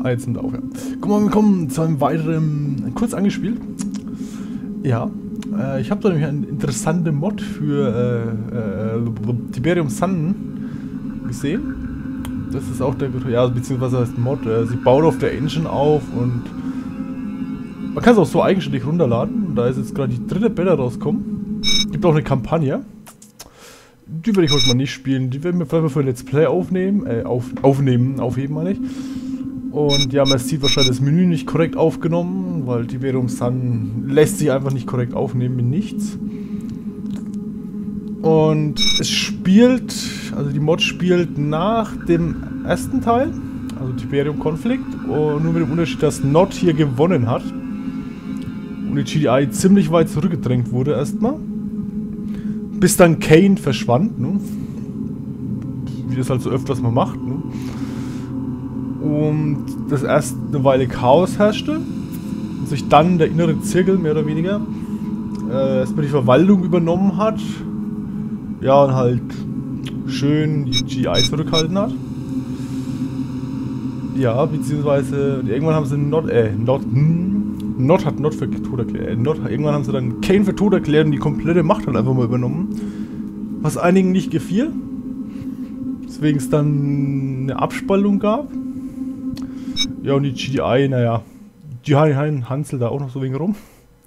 Jetzt sind wir auf, ja. Guck mal, wir kommen zu einem weiteren, kurz angespielt. Ja, ich habe da nämlich eine interessante Mod für Tiberium Sun gesehen. Das ist auch der, ja, beziehungsweise heißt Mod, sie baut auf der Engine auf und man kann es auch so eigenständig runterladen. Da ist jetzt gerade die dritte Beta rausgekommen. Gibt auch eine Kampagne. Die werde ich heute mal nicht spielen. Die werden wir vielleicht mal für ein Let's Play aufnehmen. Aufheben meine ich. Und ja, man sieht wahrscheinlich das Menü nicht korrekt aufgenommen, weil Tiberium Sun lässt sich einfach nicht korrekt aufnehmen mit nichts. Und es spielt, also die Mod spielt nach dem ersten Teil, also Tiberium Konflikt, und nur mit dem Unterschied, dass Nod hier gewonnen hat. Und die GDI ziemlich weit zurückgedrängt wurde erstmal. Bis dann Kane verschwand, ne? Wie das halt so öfters mal macht, ne? Und das erst eine Weile Chaos herrschte und sich dann der innere Zirkel mehr oder weniger erstmal die Verwaltung übernommen hat, ja, und halt schön die GI zurückgehalten hat. Ja, beziehungsweise irgendwann haben sie irgendwann haben sie dann Kane für tot erklärt und die komplette Macht halt einfach mal übernommen. Was einigen nicht gefiel. Deswegen es dann eine Abspaltung gab. Ja, und die GDI, naja, die Hansel da auch noch so wegen rum.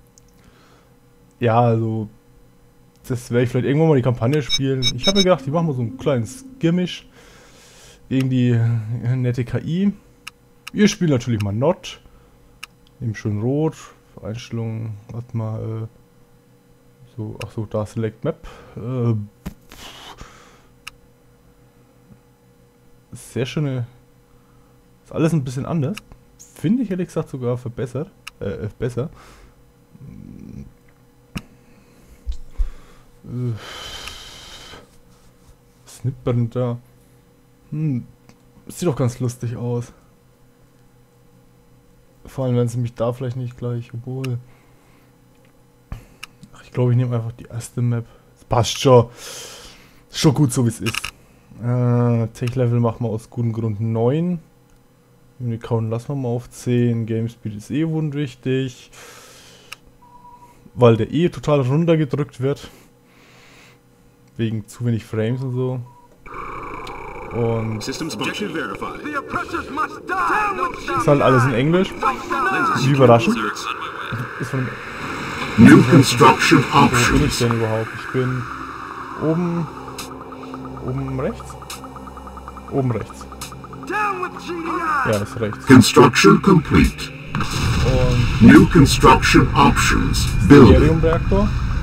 Ja, also, das werde ich vielleicht irgendwann mal die Kampagne spielen. Ich habe mir gedacht, die machen mal so ein kleines Skirmish gegen die nette KI. Wir spielen natürlich mal Nod. Nehmen schön rot. Einstellungen, warte mal, so, ach so, da Select Map. Sehr schöne. Ist alles ein bisschen anders. Finde ich ehrlich gesagt sogar verbessert. Besser. Was nimmt man denn da? Sieht doch ganz lustig aus. Vor allem, wenn sie mich da vielleicht nicht gleich, obwohl. Ach, ich glaube, ich nehme einfach die erste Map. Das passt schon. Schon gut, so wie es ist. Tech-Level machen wir aus gutem Grund 9. Unicorn lassen wir mal auf 10. Gamespeed ist eh unwichtig. Weil der eh total runtergedrückt wird. Wegen zu wenig Frames und so. Und ist halt alles in Englisch. Wie überraschend. Ist von New Construction Options. Wo bin ich denn überhaupt? Ich bin oben rechts? Oben rechts. Ja, ist rechts. Construction complete. Und New Construction Options. Building. Tiberium-Reaktor.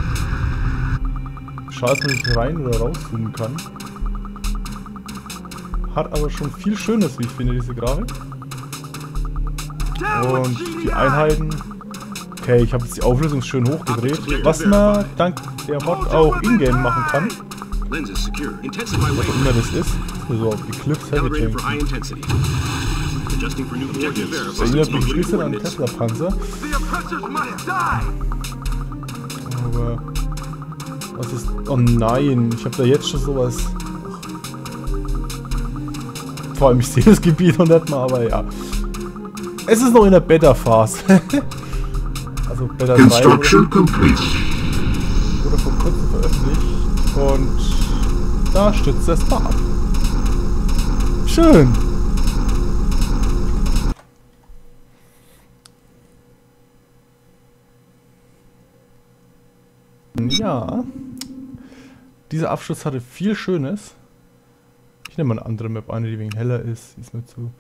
Schade, dass man nicht rein oder rauszoomen kann. Hat aber schon viel Schönes, wie ich finde, diese Grafik. Und die Einheiten. Okay, ich habe jetzt die Auflösung schön hochgedreht. Was man dank der Mod auch in-game machen kann. Was auch immer das ist. So auf Eclipse Heavy Tank. Das erinnert mich ein bisschen an Tesla-Panzer. Aber. Was ist. Oh nein, ich habe da jetzt schon sowas. Vor allem, ich sehe das Gebiet noch nicht mal, aber ja. Es ist noch in der Beta-Phase. Also Beta 3 wurde vor kurzem veröffentlicht. Und da stützt das mal ab. Schön. Ja. Dieser Abschluss hatte viel Schönes. Ich nehme mal eine andere Map, eine, die wegen heller ist. Die ist mir zu.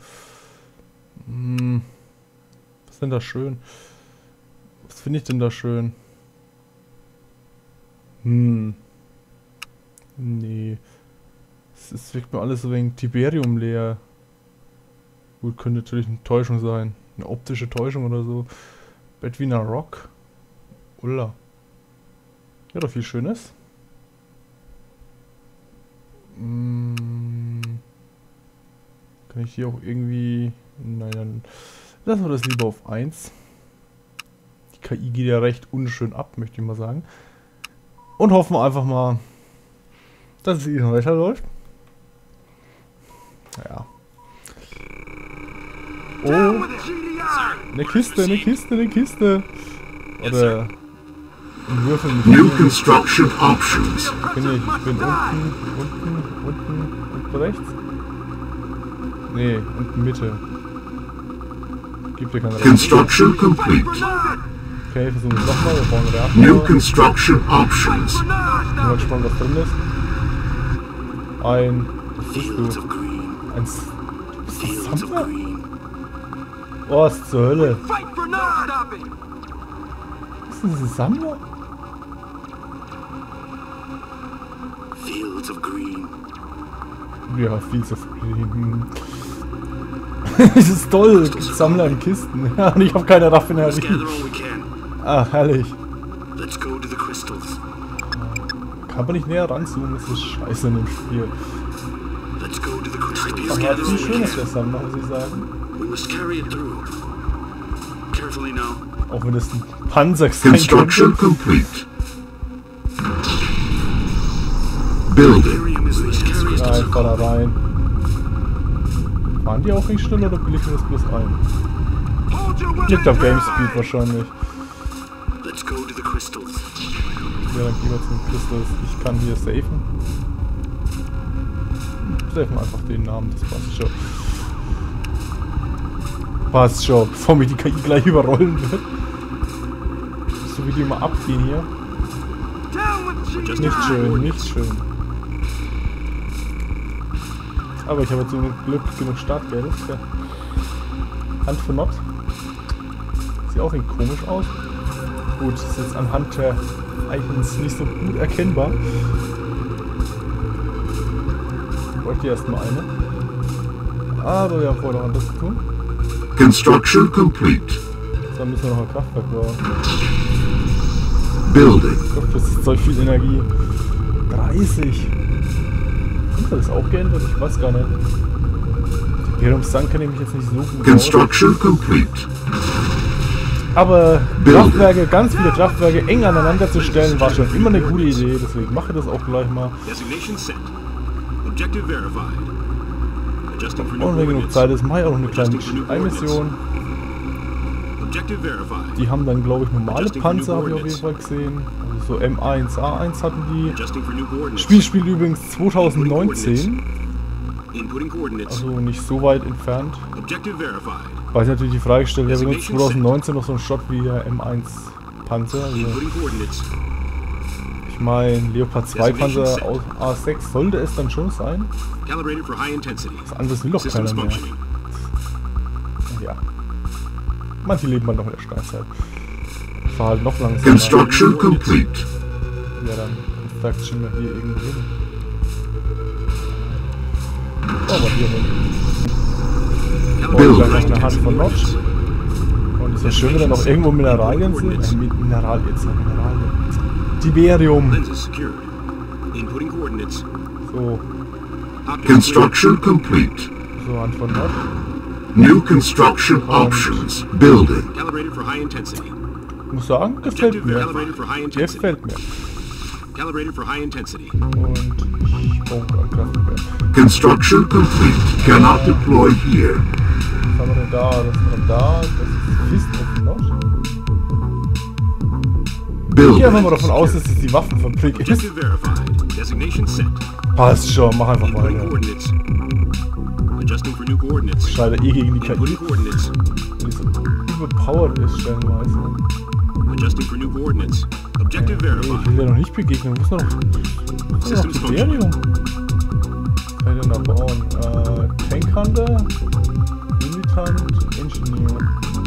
Was ist denn da schön? Was finde ich denn da schön? Nee. Es wirkt mir alles so wegen Tiberium leer. Gut, könnte natürlich eine Täuschung sein. Eine optische Täuschung oder so. Bedwiner Rock. Ulla. Ja, doch viel Schönes. Kann ich hier auch irgendwie... Nein, dann lassen wir das lieber auf 1. Die KI geht ja recht unschön ab, möchte ich mal sagen. Und hoffen wir einfach mal, dass es noch weiterläuft. Ja. Oh. Eine Kiste, eine Kiste, eine Kiste. Oder ein Würfel mit New construction options. Ich bin unten rechts? Nee, unten Mitte. Gibt dir keine Rechte. Construction complete. Okay, versuchen wir es nochmal. Wir bauen einen New Reaktor. construction options. Ich bin mal gespannt, was drin ist. Was bist du? Bist du Sammler? Oh, was zur Hölle? Ist das ein Sammler? Fields of green. Ja, viel zu viel. Das ist toll, Sammler in Kisten. Ja, und ich habe keine Raffinerie. Ah, herrlich. Let's go to the crystals. Kann man nicht näher ranzoomen, das ist scheiße in dem Spiel. Let's go to the crystals. Aber wie schön ist der Sammler, muss ich sagen. We must carry it through. Carefully now. Auch wenn es ein Panzer sein Construction könnte. complete. Building. Ja, ich fahr da rein. Fahren die auch nicht schnell oder bilden das bloß ein? Liegt auf Gamespeed wahrscheinlich. Let's go to the crystals. Ja, dann gehen wir zum Crystals. Ich kann hier safen. Safen einfach den Namen, das passt schon. Passt schon, bevor mir die KI gleich überrollen wird. So wie die immer abgehen hier. Nicht schön, nicht schön. Aber ich habe jetzt zum Glück genug Startgeld. Ja. Hand für Not. Sieht auch irgendwie komisch aus. Gut, ist jetzt anhand der Icons nicht so gut erkennbar. Ich bräuchte erstmal eine. Aber wir haben vorher noch anderes zu tun. Construction complete. Dann müssen wir noch ein Kraftwerk bauen. Building. Gott, das ist so viel Energie. 30. Hat das auch geändert? Ich weiß gar nicht. Imperium Sun kenne ich mich jetzt nicht so gut aus. Construction complete. Aber Kraftwerke, ganz viele Kraftwerke eng aneinander zu stellen, war schon immer eine gute Idee. Deswegen mache ich das auch gleich mal. Designation set. Objective verified. Adjusting for new Und wenn genug coordinates. Zeit ist, mache ich auch noch eine kleine Einmission. Objective verified. Die haben dann, glaube ich, normale Panzer, habe ich auf jeden Fall gesehen. Also so M1, A1 hatten die. Adjusting for new coordinates. Spiel übrigens 2019, Inputting coordinates. also nicht so weit entfernt. Objective verified. Weil ich natürlich die Frage gestellt, wer benutzt 2019 noch so einen Shot wie der M1 Panzer? Also, Inputting coordinates. ich meine, Leopard 2 Panzer aus A6 sollte es dann schon sein. Calibrated for high intensity. Was anderes will doch Systems keiner mehr. functioning. Ja. Manche leben halt noch in der Steinzeit. Ich fahr halt noch langsamer. Construction complete. Ja, dann sagt schon mal hier irgendwo hin. Oh, aber hier hin. Und dann noch eine Hand von Notch. Und es ist ja schön, wenn da noch irgendwo Mineralien sind. Mineralien, jetzt noch Mineralien. Tiberium. Lenses secured. Inputting coordinates. So, Optics Construction complete. so Hand von Notch. New construction options. Building. clear. Calibrated for high intensity. Ich muss sagen, gefällt Objective mir. calibrated for high intensity. Gefällt mir. Calibrated for high intensity. Und ich baue ein Kraftwerk. Construction complete. Cannot deploy here. Was haben wir denn da? Das ist da. Das ist Fist of Notch. Ich gehe einfach mal Building. davon aus, dass es die Waffenfabrik ist. Objective verified. Designation set. Passt schon, mach einfach Inputting weiter. coordinates. Adjusting for new coordinates. Scheide eh gegen die KI, Inputting coordinates. weil die so überpowered ist stellenweise. Adjusting for new coordinates. Objective Nee, ich verified. will dir noch nicht begegnen. Wo ist noch Systems Tiberium? Was kann ich denn da bauen? Tank Hunter, Militant, Engineer.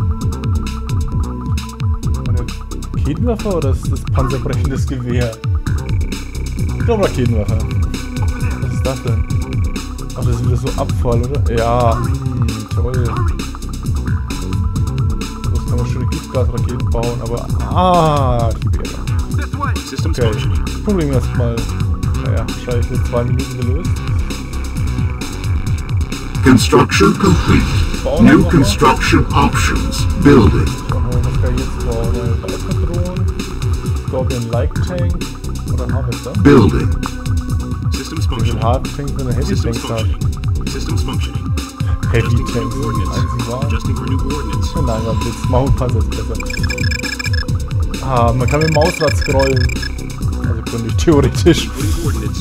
Eine Raketenwaffe oder ist das panzerbrechendes Gewehr? Ich glaube Raketenwaffe. Was ist das denn? Ach, das ist wieder so Abfall, oder? Ja, toll. So kann man schöne Giftgasraketen bauen, aber... Tiberium. Systems Okay, functioning. Problem erstmal, naja, wahrscheinlich in 2 Minuten gelöst. Construction complete. Bauen New einfach mal. construction options. Building. Schauen wir mal, was kann ich jetzt bauen? Ballpatron, Scorpion Light Tank oder ein Harvester? Building. Systems Ich will functioning. Hard Tank für eine Heavy Systems Tank haben. functioning. Systems functioning. Heavy Adjusting for Tanks new sind die coordinates. einzig wahr. Adjusting for new coordinates. Nein, aber jetzt Maulpanzer ist besser. Ah, man kann mit dem Mausrad scrollen. Also könnte ich theoretisch. Putting coordinates.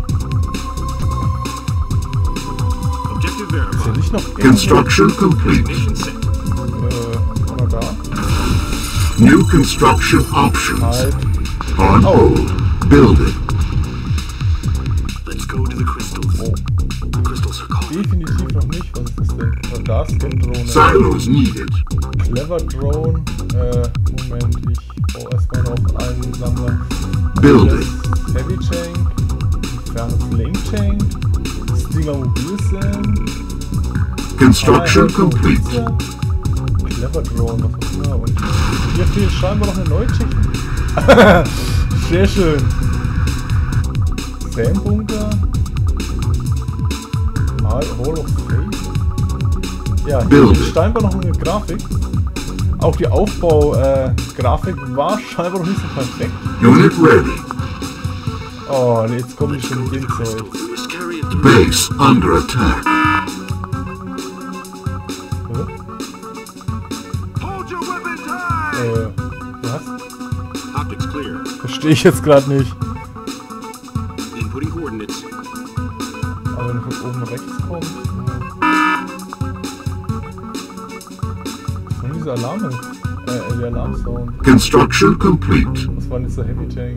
Objective Ist ja verified. nicht noch irgendwo, Construction complete. Nation set. oder da? New construction options. Halt. On hold. Building. Let's go to the crystals. Oh. The crystals are called. Definitiv noch nicht. Was ist das denn? Oh, da ist Scan-Drohne. Silos needed. Clever Drone. Moment, ich brauche erstmal noch einen Sammler. Building. Heavy Tank. Ferne Flame Tank. Stinger Mobilsen. Construction complete. Clever Drone, was auch immer. Und hier fehlt scheinbar noch eine neue Technik. Sehr schön. Sam Bunker. Hall of Fame. Ja, hier Building. fehlt scheinbar noch eine Grafik. Auch die Aufbau-Grafik war scheinbar noch nicht so perfekt. Unit ready. Oh, nee, jetzt komme ich schon mit dem Zeug. We must carry it through. Base under attack. Hold your weapons high! Was? Optics clear. Verstehe ich jetzt gerade nicht. Inputting coordinates. Aber wenn von oben rechts kommt. Was waren diese Alarme? Der Alarmsound. Construction complete. Was war denn jetzt der Heavy Tank?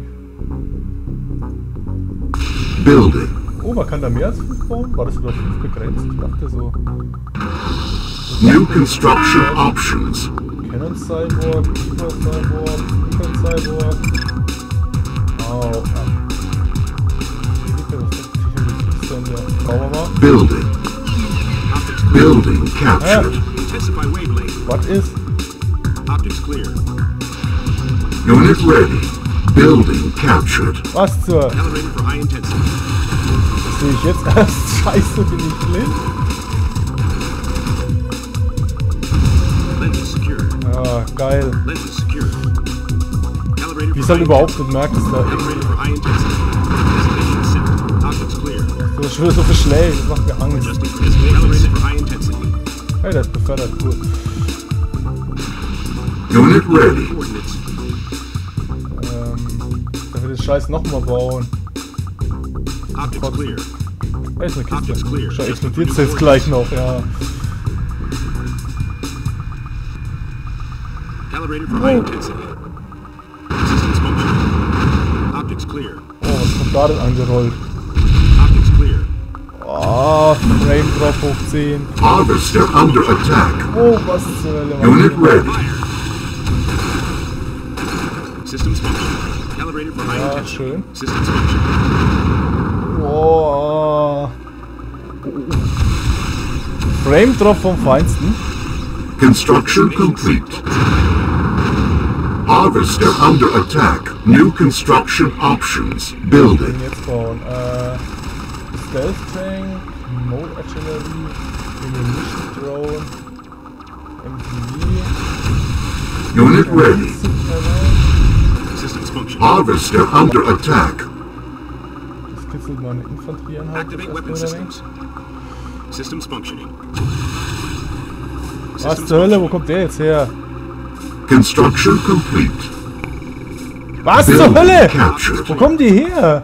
Building. Oh, man kann da mehr als 5 bauen? War das über 5 begrenzt? Ich dachte so. New construction options. Cannon Cyborg, Reaper Cyborg, Reaper Cyborg. Oh, was ist denn der? Brauchen wir mal. Building. Optics clear. Building captured. Intensify wavelength. Was ist? Optics clear. Unit ready. Building captured. Was zur? Calibrated for high intensity. Das sehe ich jetzt erst. Scheiße, bin ich blind? Lenses secured. Ja, geil. Lenses secured. Calibrated Wie for es halt high überhaupt nicht merkt, dass da irgendwie Calibrated for high intensity. Designation set. Optics clear. das schon wieder so verschlägt. Das macht mir Angst. Adjusting for designation. Calibrated for high intensity. Hey, der ist befördert, cool. Unit ready. Coordinates. Da will das Scheiß nochmal bauen. Optics clear. Hey, ist eine Kiste. Optics clear. Schau, explodiert es jetzt gleich noch, ja. Calibrated for high intensity. Systems functioning. Optics clear. Oh, was kommt da denn angerollt? Optics clear. Oh, Frame Drop hoch 10. Harvester under attack. Oh, was zur Hölle? Unit ready. Systems functioning. Calibrated for high Ja, intensity. schön. Systems functioning. Oh. Frame Drop vom Feinsten. Construction complete. Harvester under attack. New construction options. Building. Den jetzt bauen. Stealth Tank, Mode Artillery, Ammunition Drone, MTV. Unit ready. Systems functioning. Harvester under attack. Das kitzelt meine Infanterieeinheit. Activate weapon systems. Systems functioning. Was zur Hölle? Wo kommt der jetzt her? Construction complete. Was zur Building Hölle? captured. Wo kommen die her?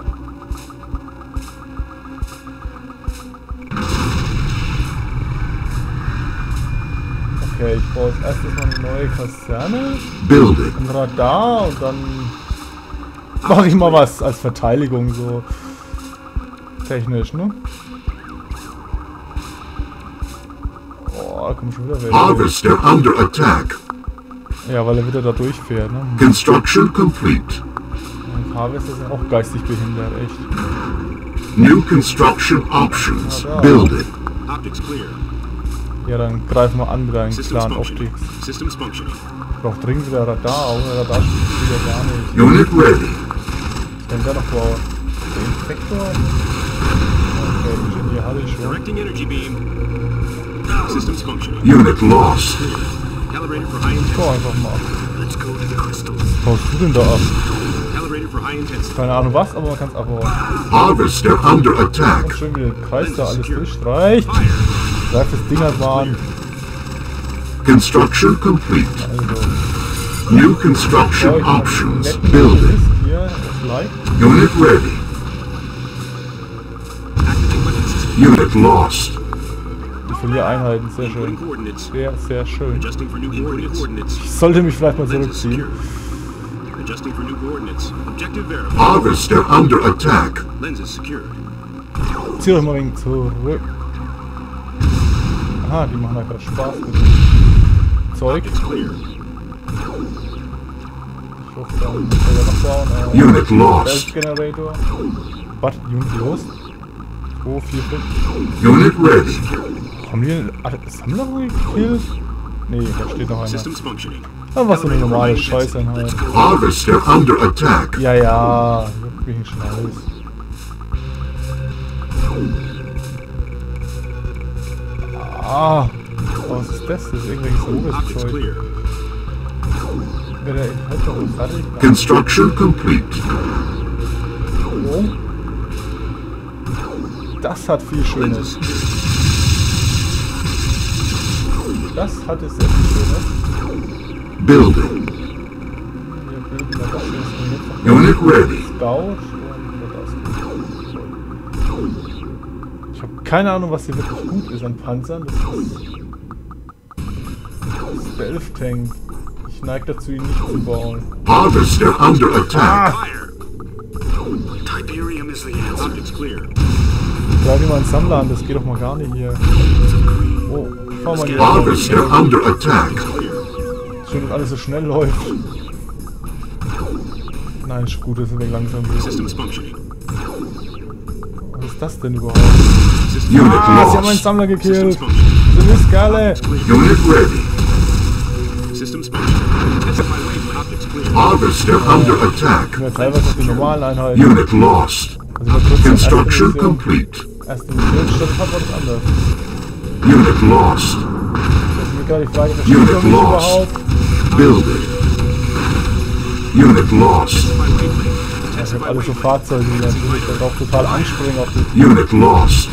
Okay, ich baue als erstes mal eine neue Kaserne, Building. ein Radar und dann mache ich mal was als Verteidigung so technisch, ne? Oh, da kommen schon wieder welche. Harvester under attack. Ja, weil er wieder da durchfährt, ne? Construction complete. Und Harvester sind auch geistig behindert, echt. New construction options. Building. Optics clear. Ja, dann greifen wir an mit einem Systems klaren functioning. Optics. Systems functioning. Ich brauche dringend wieder Radar, ohne Radar spielt es wieder gar nicht. Unit ready. Was kann der noch bauen? Der Infektor? Okay, Ingenieur hatte ich schon. Directing energy beam. Systems functioning. Unit lost. Calibrated for high Ich baue intensity. einfach mal ab. Let's go to the crystals. Was baust du denn da ab? Calibrated for high intensity. Keine Ahnung was, aber man kann es abbauen. Harvester under Und attack. schön wie der Kreis da alles durchstreicht. Fire. reif das Ding halt mal an. Construction complete. Also, New construction options. netten Building. List hier, das Like. Unit ready. Unit lost. Ich verliere Einheiten, sehr Inputting schön. coordinates. Sehr, sehr schön. Adjusting for new coordinates. Ich sollte mich vielleicht mal Lenses zurückziehen. secured. Adjusting for new coordinates. Objective verified. Harvester under attack. Lenses secured. Zieh euch mal ein wenig zurück. Aha, die machen einfach Spaß mit dem Zeug. It's clear. Ich hoffe, da muss er noch bauen. Unit lost. Generator. Was? Unit lost? 2, 4, 5. Unit ready. Haben wir einen Sammler gekillt? Nee, da steht noch einer. Systems functioning. Aber was so eine normale Scheiße halt. Harvester under attack. Ja, ja, juckt mich Scheiß. Ah, was ist das? Das ist irgendwelches Optics Zeug. clear. Wäre der Inhalt noch fertig? Construction complete. Oh. Das hat viel Schönes. Lenses. Das hat es sehr viel Schönes. Building. Wir bilden mal das jetzt noch. Unit ready. Scout und das. Ich habe keine Ahnung, was hier wirklich gut ist an Panzern. Das ist der Elf-Tank. Ich neige dazu, ihn nicht zu bauen. Harvester under attack. Fire. Tiberium is the answer. Optics clear. Bleib dir mal einen Sammler an, das geht doch mal gar nicht hier. Oh, fahr mal hier. Harvester under attack. Schön, dass alles so schnell läuft. Nein, ist gut, das ist ein wenig langsam. Systems functioning. Was ist das denn überhaupt? Systems Unit Ah, sie haben einen lost. Sammler Systems gekillt. functioning. Das ist geil. Unit ready. Systems functioning. Tested by wave. Optics clear. Harvester under attack. Ja, teilweise auf die normalen Einheiten. Unit lost. Also mal kurz Construction complete. Erste Mission statt hat war das anders. Unit lost. Das ist mir gerade die Frage, versteht Unit man mich lost. überhaupt? Building. Unit lost. Tested by wavelength. Ich Tested habe by alle so wavelength. Fahrzeuge, die natürlich darauf total anspringen auf das. Unit lost.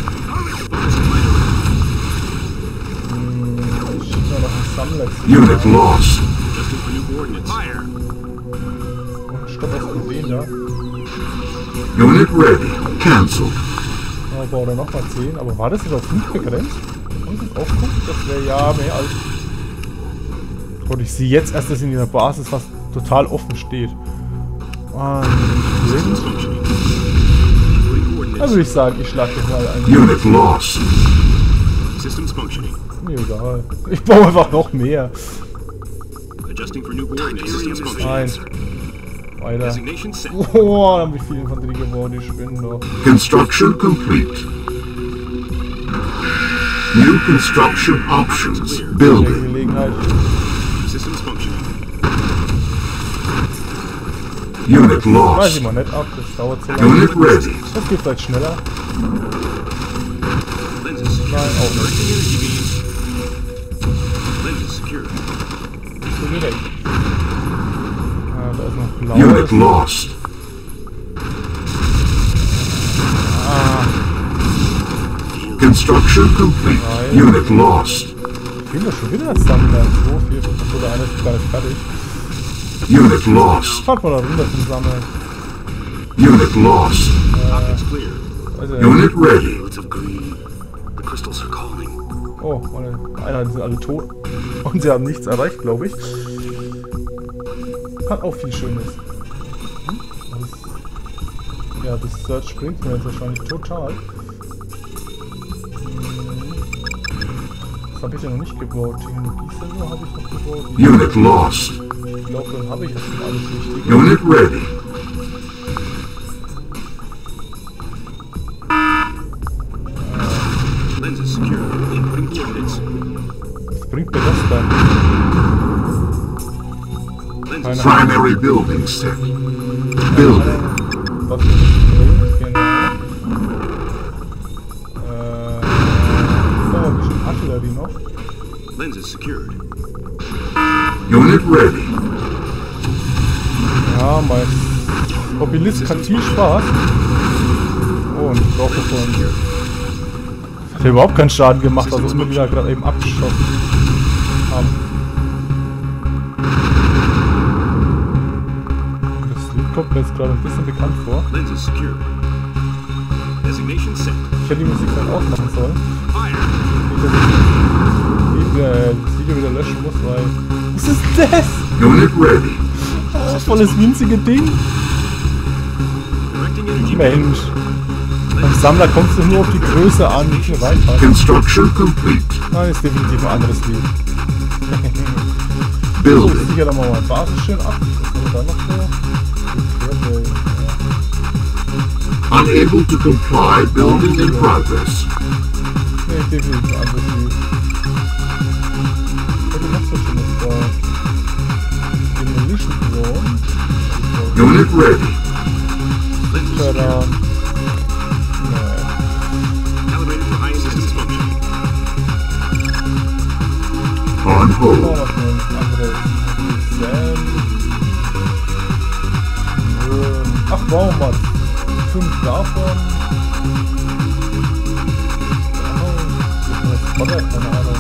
Ich schicke mir noch einen Sammler zu. Unit lost. Adjusting for new coordinates. Fire. Und stopp erst mit denen da. Unit ready. Cancelled. Ja, baue da nochmal 10. Aber war das nicht auf 5 begrenzt? Muss ich drauf gucken? Das wäre ja mehr als. Und ich sehe jetzt erst, dass in der Basis was total offen steht. Systems functioning. Inputting Da coordinates. würde ich sagen, ich schlage dich mal ein. Unit lost. Systems functioning. Mir egal. Ich baue einfach noch mehr. Adjusting for new coordinates. Systems functioning. Nein. Weiter. Designation set. Oh, da haben wir viel Infanterie geworden, die spinnen doch. Construction complete. New construction options. Eine Building. Gelegenheit. Systems functioning. Unit Weiß lost. ich mal nicht ab, das dauert zu lange. Unit ready. Das geht vielleicht schneller. Lenses secured. Nein, auch nicht. Directing energy beams. Lenses secured. So direkt. Ah, da ist noch Unit blau. lost. Construction complete. Unit lost. Ich will doch schon wieder das Sammler. 2, 4, 5 oder einer ist gar nicht fertig. Unit lost. Fahrt mal da runter zum Sammeln. Unit lost. Optics clear. Also, Unit ready. Fields of green. The crystals are calling. oh, meine Einheiten sind alle tot. Und sie haben nichts erreicht, glaube ich. Hat auch viel Schönes. Ja, das Search bringt mir jetzt wahrscheinlich total. Das habe ich ja noch nicht gebaut. Technologie-Sensor habe ich noch gebaut. Unit lost. Ich glaube, dann habe ich das schon alles Wichtige. Unit ready. Lenses secured. Inputting coordinates. Was bringt mir das dann? Lenses Keine Ahnung. Primary building set. Building. Was mir das bringt, genau. Oh, ein bisschen Artillerie noch. Lenses secured. Unit ready. Ja, mein Obelisk hat viel Spaß. Oh, und ich brauche davon Hat ja überhaupt keinen Schaden gemacht, also wir wieder gerade eben abgeschossen haben. Das Lied kommt mir jetzt gerade ein bisschen bekannt vor. Lenses secure. Designation set. Ich hätte die Musik dann ausmachen sollen. Fire. Nicht, dass ich das Video wieder löschen muss, weil... Was ist das? Unit ready. Oh, voll das winzige Ding. Directing energy. Mensch. Beim Sammler kommt es nur auf die Größe an, wie viel reinpasst. Construction complete. Nein, ist definitiv ein anderes Lied. So, Building. ich sichere da mal meine Basis schön ab. Was haben wir da noch so? Unable to comply. Building in progress. Nee, definitiv ein anderes Lied. Was ist noch so schönes da? Demolition Drone. Unit ready. Tada. Calibrated for high assistance function. On Oh, hold. was für ein anderes. Ach, warum was? 5 davon. Keine Ahnung.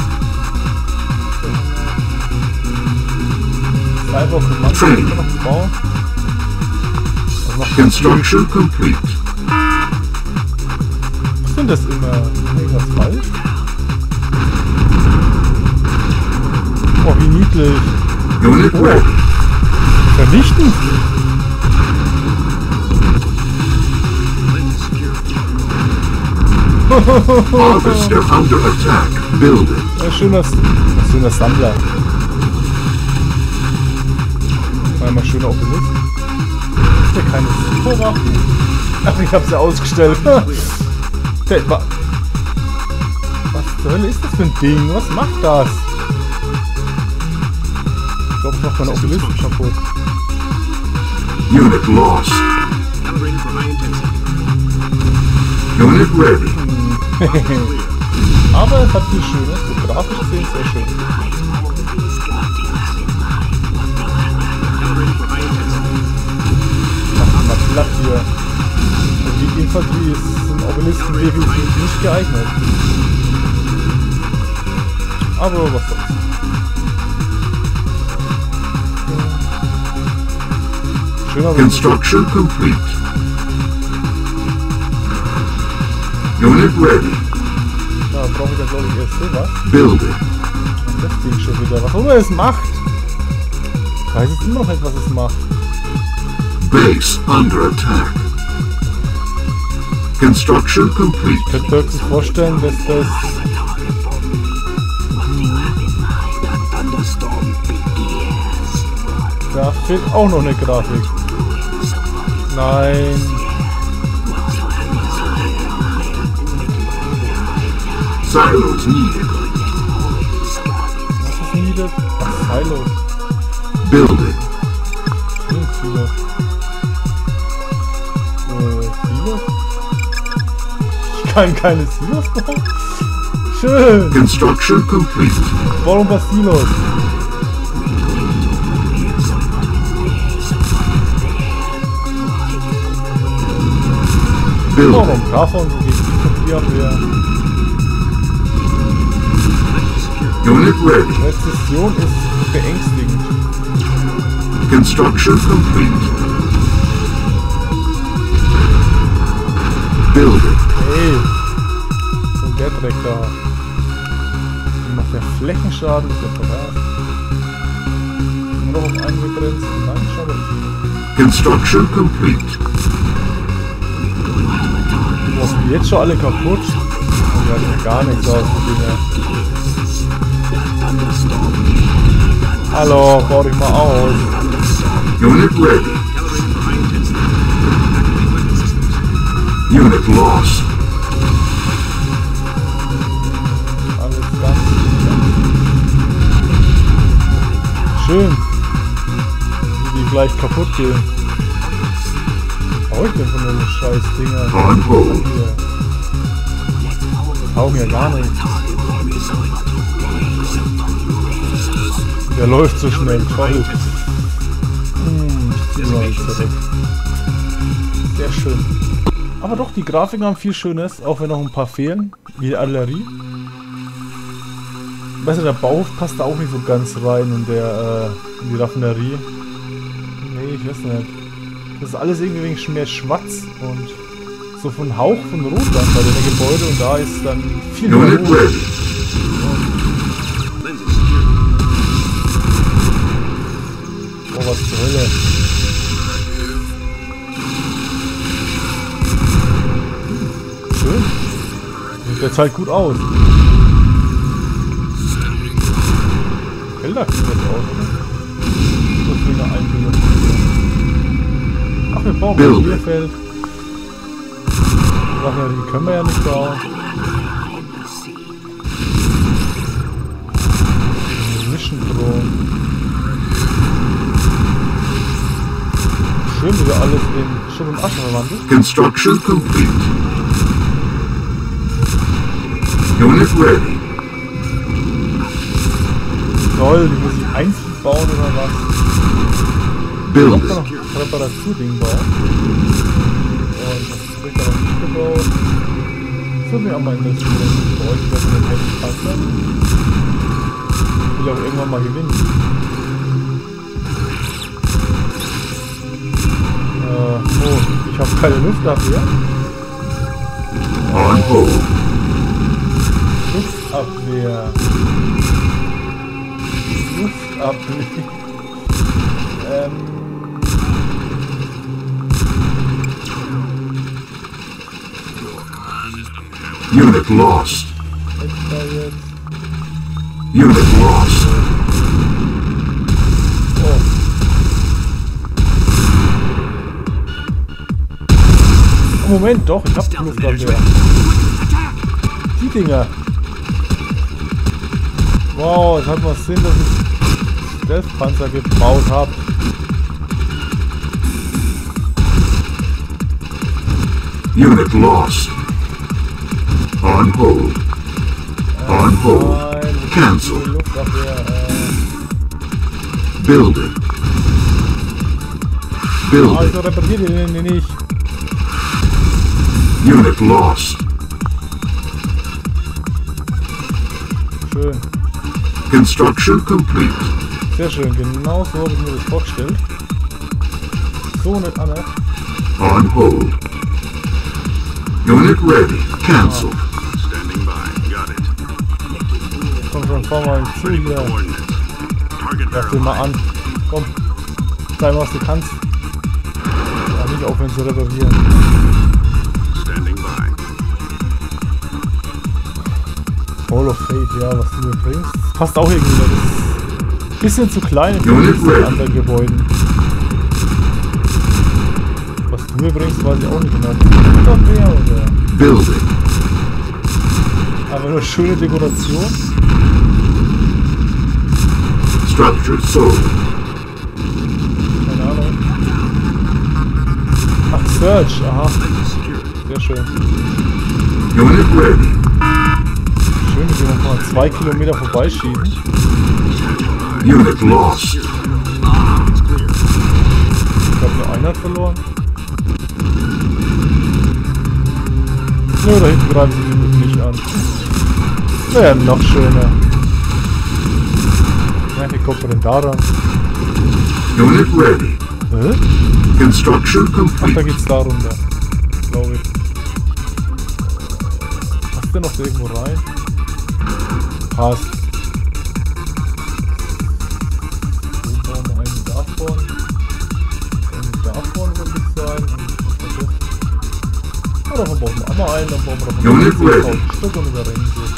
Cyber Command kann ich noch bauen. Was macht das Spiel? Construction complete. Was sind das immer? Irgendwas falsch? Oh, wie niedlich. Unit Oh. ready. Vernichtend. Lenses secure. Harvester under attack. Building. Ja, schöner Sammler. Einmal schöner Obelisk. Ist der keine Superwaffen? Ach, ich hab's ja ausgestellt. Was zur Hölle ist das für ein Ding? Was macht das? Ich glaube, ich mach meine Obelisken kaputt. Unit lost. Calibrated for high intensity. Unit ready. Aber es hat viel Schönes. So grafisch gesehen sehr schön. Calibrated for high intensity. Mach mal platt hier. Und die Infanterie ist in Obelisken definitiv nicht geeignet. Aber was soll's. Schöner Obelisk. Construction complete. Unit ready. Da brauche ich ja glaube ich erst sowas. Building. Und das Ding schon wieder. Was auch immer es macht. Ich weiß jetzt immer noch nicht, was es macht. Base under attack. Construction complete. Ich könnte mir höchstens vorstellen, dass das... Da fehlt auch noch eine Grafik. Nein. Silos needed. Was ist needed? Ach, Silos. Building. Silos. Silos? Ich kann keine Silos bauen? Schön. Construction complete. Warum was Silos? Oh, Building. warum davon so gegen die Papierabwehr? Unit ready. Präzision ist beängstigend. Construction complete. Building. Hey, so ein der Dreck da. Die macht ja Flächenschaden, ist ja pervers. Nur noch auf einen begrenzt. Nein, schau mal. Construction complete. Boah, sind die jetzt schon alle kaputt? Und die halten ja gar nichts aus von denen. Hallo, bau dich mal aus. Unit ready. Calibrated for high intensity. Activate weapon systems. Unit lost. Alles ganz schön. Wie die gleich kaputt gehen. Was brauche ich denn von den scheiß Dinger? On hold. Hier. Die taugen ja gar nichts. Der läuft so schnell, toll. Ich ziehe mal jetzt zurück. Sehr schön. Aber doch, die Grafiken haben viel Schönes, auch wenn noch ein paar fehlen. Wie die Artillerie. Weißt du, der Bauhof passt da auch nicht so ganz rein und der, die Raffinerie. Nee, ich weiß nicht. Das ist alles irgendwie wegen mehr schwarz und so von Hauch von Rot dann bei den Gebäuden und da ist dann viel mehr Unit Rot. ready. Oh, was zur Hölle. Schön. Sieht jetzt halt gut aus. Felder sieht das aus, oder? So viel eine Einbildung. Ach, wir bauen ein Bierfeld. Die können wir ja nicht bauen. Mischendrohnen. Schön wieder alles in Schutt und Asche verwandelt. Construction complete. Unit ready. Toll, die muss ich einzeln bauen oder was? Ich Building. muss noch ein Reparaturding bauen. Und das habe ich da noch nicht gebaut. Das würde mich auch mal interessieren, bei euch wieder von den Hechtpanzer. Ich will auch irgendwann mal gewinnen. Oh, ich habe keine Luftabwehr. On hold. Luftabwehr. Luftabwehr. Unit lost. Unit lost. Oh. Moment, doch, ich hab Luftabwehr. Die Dinger. Wow, es hat mal Sinn, dass ich Stealth-Panzer gebaut habe. Unit lost. On hold. On hold. Nein, Cancel. die Luftabwehr. Building. Building. Also repariert ihr den nicht. Unit lost. Schön. Construction complete. Sehr schön, genau so habe ich mir das vorgestellt. So nicht anders. On hold. Unit ready. Cancel. Standing by. Got it. Komm schon, fahr mal zu hier. Coordinates. Target Lass den mal verified. an. Komm. Zeig mal, was du kannst. Ja, nicht aufhören zu reparieren. Standing by. Hall of Fate, ja, was du mir bringst. Das passt auch irgendwie nicht. Das ist bisschen zu klein für Unit diese ready. anderen Gebäuden. Was du mir bringst, weiß ich auch nicht genau. Luftabwehr oder? Building. Aber nur schöne Dekoration. Structure sold. Keine Ahnung. Ach, Search, aha. Secured. Sehr schön. Unit ready. Schön, mit dem wir mal 2 Kilometer vorbeischieben. Unit lost. It's clear. Ich habe nur Einheit verloren. Nö, da hinten greifen sie mich nicht an. Naja, noch schöner. Ja, wie kommt man denn da ran? Unit ready. Hä? Construction Ach, da complete. geht's da runter. Glaube ich. Passt der noch da irgendwo rein? Passt. So, bauen wir einen davon. Einen davon würde ich sein. Und was ist das? Ja, davon bauen wir einmal einen, dann bauen wir davon Unit ready. 10.000 Stück und überrennen sie.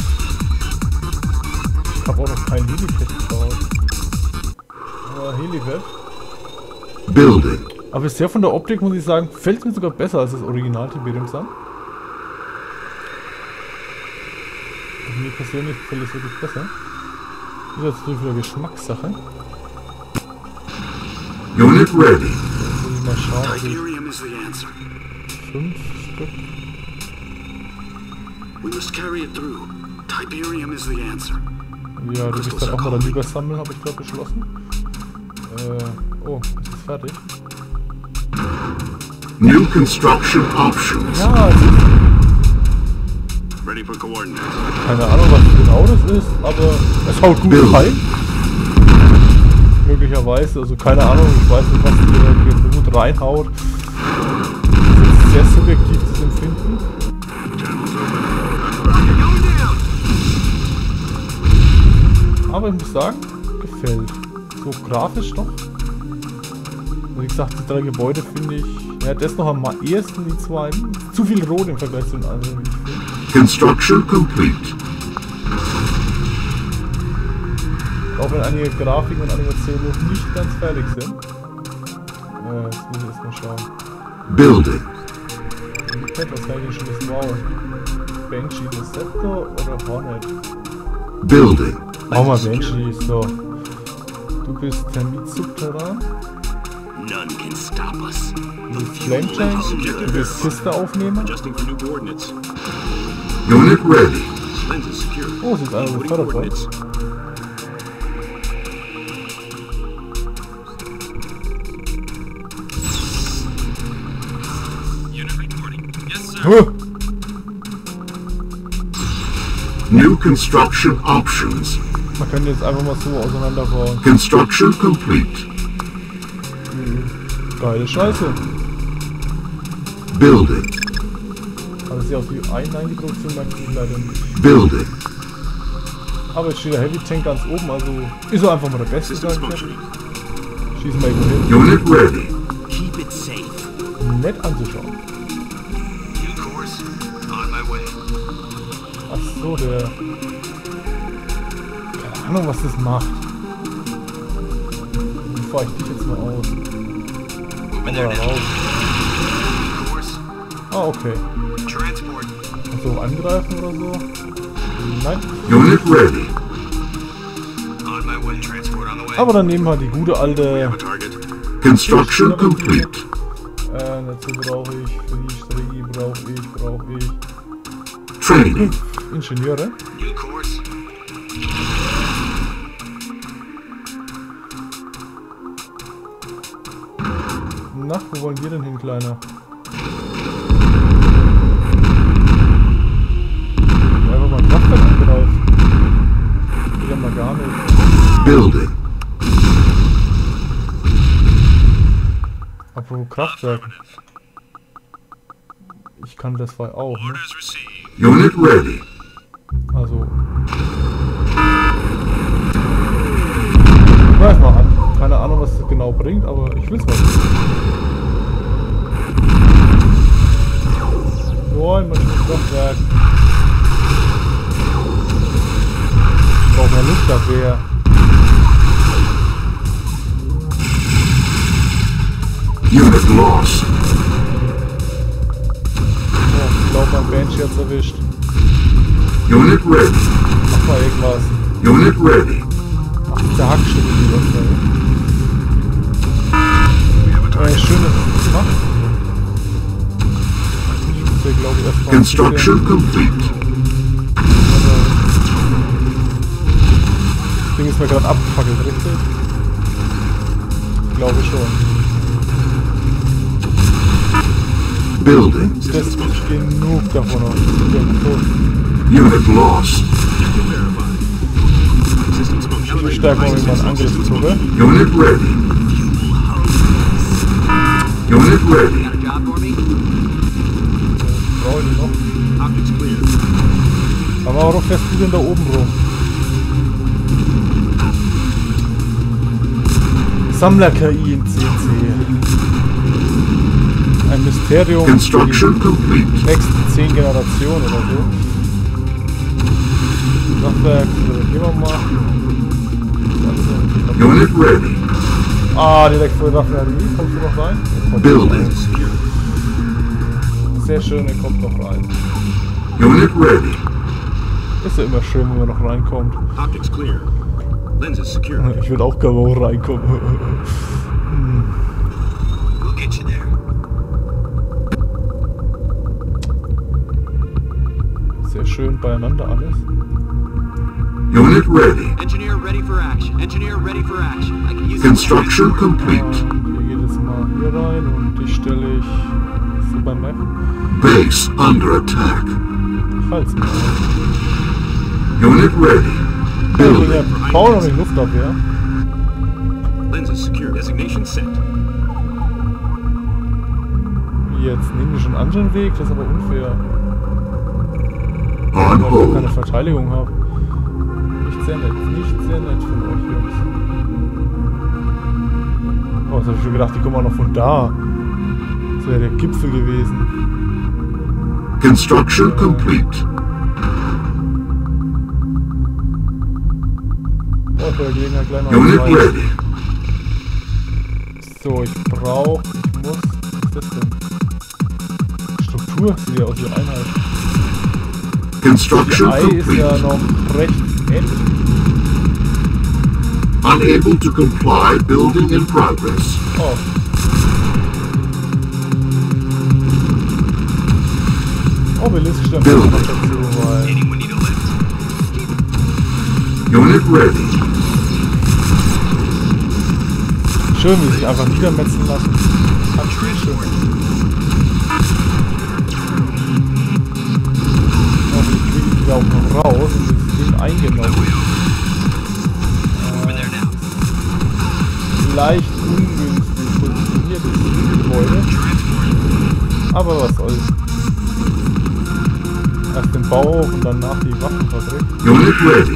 Ich habe auch noch kein Helipad gebaut. Helipad. Building. Aber bisher von der Optik muss ich sagen, gefällt mir sogar besser als das Original Tiberium Sun. Also mir persönlich gefällt es wirklich besser. Das ist jetzt natürlich wieder Geschmackssache. Unit ready. Jetzt muss ich mal schauen, ob ich Tiberium is the answer. 5 Stück. We must carry it through. Tiberium is the answer. Ja, du bist dann auch mal darüber sammeln, habe ich glaube beschlossen. Oh, ist es fertig? New construction options. Ja, Ready for coordinates. Keine Ahnung, was genau das ist, aber es haut gut rein. Möglicherweise, also keine Ahnung, ich weiß nicht, was hier gut reinhaut. Das ist sehr subjektiv zu empfinden. Aber ich muss sagen, gefällt. So grafisch doch. Wie gesagt, die 3 Gebäude finde ich, ja, das noch am ehesten, die 2. Zu viel rot im Vergleich zu den anderen, wie ich finde. Construction complete. Auch wenn einige Grafiken und Animationen noch nicht ganz fertig sind. Jetzt muss ich erstmal schauen. Building. Was kann ich denn schon das bauen? Banshee Receptor oder Hornet? Building. Auch mal Banshee ist so. Du bist Termit-Subterran. None can stop us. Du bist Flame Tank. Du bist Kiste-Aufnehmer. Adjusting for new coordinates. Unit ready. Lens is secure. Oh, sie ist einer Loading befördert worden. coordinates. Unit reporting. Yes, sir. Huh. New construction options. Man könnte jetzt einfach mal so auseinanderbauen. Construction complete. Geile Scheiße. Building. Aber sie auf die Produktion merkt sich leider nicht. Building. Aber jetzt steht der Heavy Tank ganz oben, also ist er einfach mal der Beste, sag Systems ich mal. functioning. Schießen wir irgendwo hin. Unit ready. Keep it safe. Nett anzuschauen. New course. On my way. Ach so, der... Keine Ahnung, was das macht. Wie fahre ich dich jetzt mal aus? Komm mal raus. Course. Ah, okay. Transport. So angreifen oder so? Nein. Unit ready. On my way. Transport on the way. Aber dann nehmen wir die gute We alte... have a target. Construction complete. Dazu brauche ich, für die Strategie brauche ich Training. Ingenieure. New course. Na, wo wollen wir denn hin, Kleiner? Einfach mal ein Kraftwerk angreifen. Geht ja mal gar nicht. Building. Apropos Kraftwerk. Ich kann das Fall auch, ne? Orders received. Unit ready. Also. Ich weiß mal an. Keine Ahnung, was das genau bringt, aber ich will's mal. Nein, man muss Kraftwerk. Ich brauche mehr Luftabwehr. Unit lost. Oh, ich glaube, mein Banshee hat's erwischt. Unit ready. Mach mal irgendwas. Unit ready. Ach, diese Hackstücke, die Luft, schön, dass es das macht. Ich muss hier, glaube ich, erstmal Construction complete. Das Ding ist mir gerade abgefackelt, richtig? Ich glaube schon. Building. Das ist genug davon aus. Das ist ja tot. Unit lost. Objective verified. Systems functioning. Ich stärke mal meinen Angriffszuge. Unit ready. Unit ready. Got a job for me? Brauche ich noch. Optics clear. Aber warum fährst du denn da oben rum? Sammler-KI im CNC. Ein Mysterium für Construction complete. die nächsten 10 Generationen oder so. Kraftwerk, gehen wir mal. Unit ready. Ah, direkt vor der Raffinerie. Kommst du noch rein? Building. Sehr schön, er kommt noch rein. Unit ready. Ist ja immer schön, wenn man noch reinkommt. Optics clear. Lens is secure. Ich würde auch gerne mal reinkommen. We'll get you there. Sehr schön beieinander alles. Unit ready. Engineer ready for action. Engineer ready for action. I can use Construction complete. Und hier geht es mal hier rein und die stelle ich Super Map. Base under attack. kalt. Unit ready. Building. Wir bauen noch die Luftabwehr. Lenses secure. Designation set. Jetzt nehmen wir schon einen anderen Weg, das ist aber unfair. On Weil ich auch keine hold. Verteidigung habe. Nicht sehr nett von euch Jungs. Oh, jetzt habe ich schon gedacht, die kommen auch noch von da. Das wäre der Gipfel gewesen. Construction complete. Oh, bei der Gelegenheit gleich noch Unit einen Preis. ready. So, ich muss... Was ist das denn? Struktur sieht ja aus wie Einheit. Die Construction Ei ist complete. ja noch recht ähnlich. Unable to comply. Building in progress. Oh. Obelisk stimmt auch noch dazu, weil... Anyone need a lift? Unit ready. Schön, wie sie sich einfach niedermetzen lassen. Hat viel schön. Hoffentlich kriege ich die da auch noch raus und das Ding eingenommen. Leicht ungünstig positioniertes Gebäude. Aber was soll's. Erst den Bauhof und danach die Waffenfabrik. Unit ready.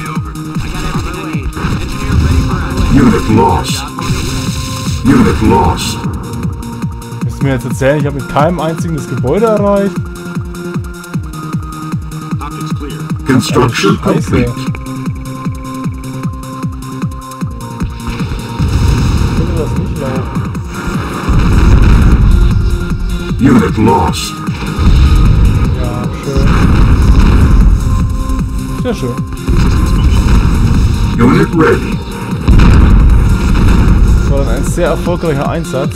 Unit lost. Unit lost. Müsst ihr mir jetzt erzählen, ich habe mit keinem einzigen das Gebäude erreicht. Optics clear. Construction Scheiße. complete. Ich finde das nicht laufen. Unit lost. Ja, schön. Sehr schön. Unit ready. Das war dann ein sehr erfolgreicher Einsatz.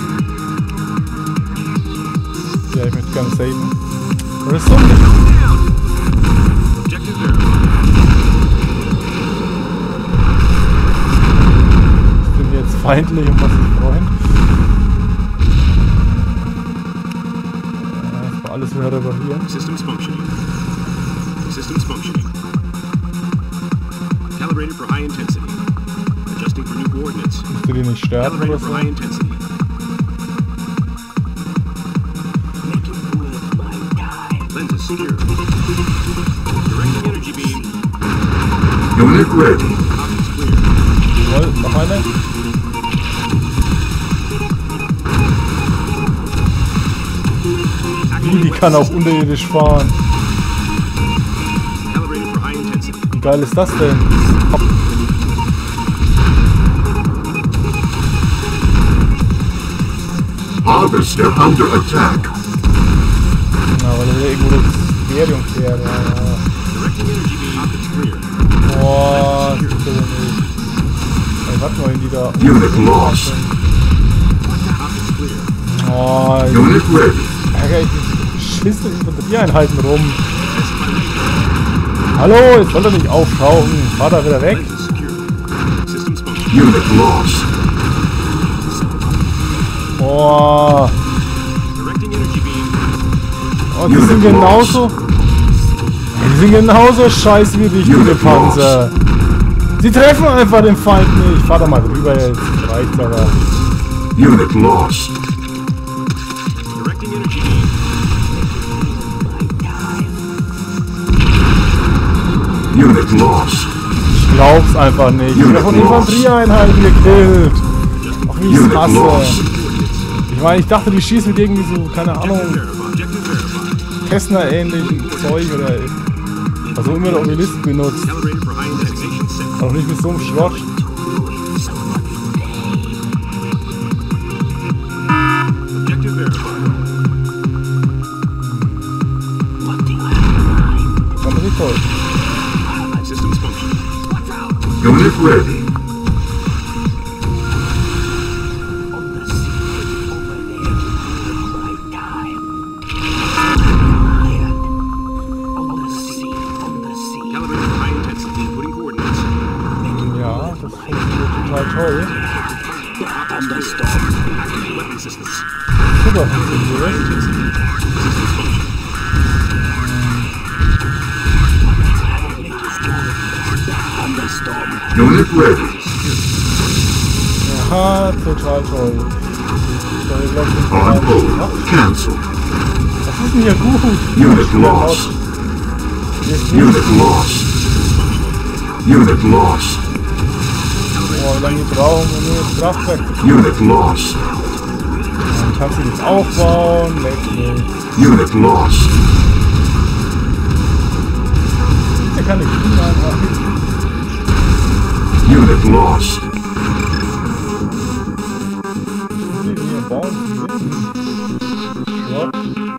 Ja, ich möchte gerne saven. Oder ist so nicht? Objective verified. Ich bin jetzt feindlich, um was ich freuen. Das war alles wieder reparieren. Systems functioning. Systems functioning. Calibrated for high intensity. Adjusting for new coordinates. Musst du die nicht sterben oder Calibrated so? for high intensity. Lenses secure. Directing energy beam. Unit ready. Optics clear. Jawohl, noch eine. Die kann auch unterirdisch fahren. Calibrated for high intensity. Wie geil ist das denn? Harvester under attack. Na, weil er irgendwo das Imperium fährt. Ja, Directing energy beam. Optics clear. ja. Boah, das gibt's aber nicht. Ey, warte mal, die da. Unit lost. Optics clear. Oh, ich Unit ready. ärgere ich mich beschissene Infanterieeinheiten rum. Hallo, jetzt soll er nicht auftauchen. Fahr da wieder weg. Lenses secure. Systems functioning. Unit lost. Boah. Directing energy beam. Oh, die sind genauso. Die sind genauso scheiße wie richtige Panzer. Sie treffen einfach den Feind nicht. Fahr da mal drüber jetzt. Reicht's aber. Unit lost. Directing energy beam. Unit lost. Ich glaub's einfach nicht. Ich werde von Infanterieeinheiten gekillt. Ach, wie ich's Unit hasse. lost. Ich meine, ich dachte, die schießen mit irgendwie so, keine Ahnung, Objective verified. Kessner-ähnlichen Zeug oder was auch immer der Obelisk benutzt. Calibrated for high intensity. Set. Auch nicht mit so einem Schrott. Objective verified. Fand ich toll. Systems functioning. Unit ready. Calibrated for high intensity. Inputting coordinates. Ja, das funktioniert total toll. Optics clear. Activate weapon systems. Super funktioniert das. Systems functioning. Unit ready. Aha, total toll. So, ich glaub, ich bin On hold. bereit. Cancel. Was ist denn hier gut? Unit lost. Unit lost. Unit lost. Oh, wie lange brauchen wir nur das Kraftwerk? Unit lost. Dann kannst du nicht aufbauen. Leck mich. Unit lost. Gibt's hier keine Kinder einfach? Unit lost. Die hier bauen, Schrott.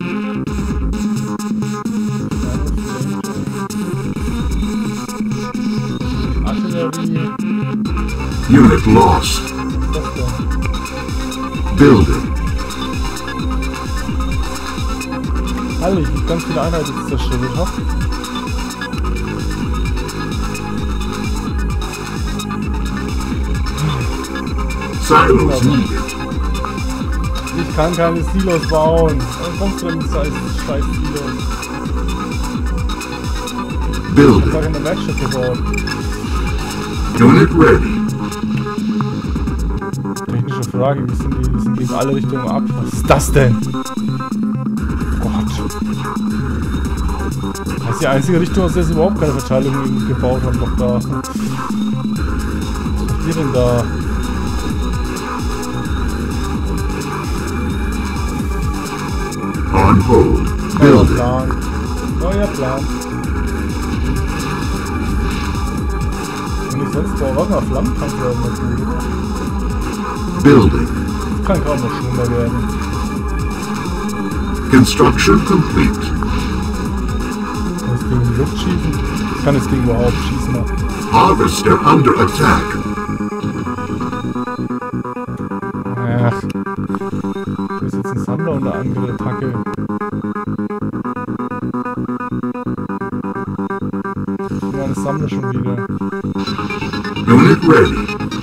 Artillerie. Unit lost. Was ist das denn? Building. Herrlich, wie ganz viele Einheiten jetzt zerstört habe. Silos needed. Ich kann keine Silos bauen. Dann kommst du denn mit scheiß Silos? Ich hab Building. gar keine Werkstatt gebaut. Unit ready. Technische Frage, wie sind die? Die sind gegen alle Richtungen ab. Was ist das denn? Gott. Das ist die einzige Richtung, aus der sie überhaupt keine Verteilung gebaut haben, doch da. Was macht ihr denn da? On hold. Neuer Building. Plan. Neuer Plan. Wenn ich sonst baue, warte mal, Flammenkampf werden natürlich. Building. Das kann kaum noch schlimmer werden. Construction complete. Kann das Ding in die Luft schießen? Ich kann das Ding überhaupt schießen. Ne? Harvester under attack. Ach. Da ist jetzt ein Sammler unter Attacke. Ich meine Sammler schon wieder. Unit ready.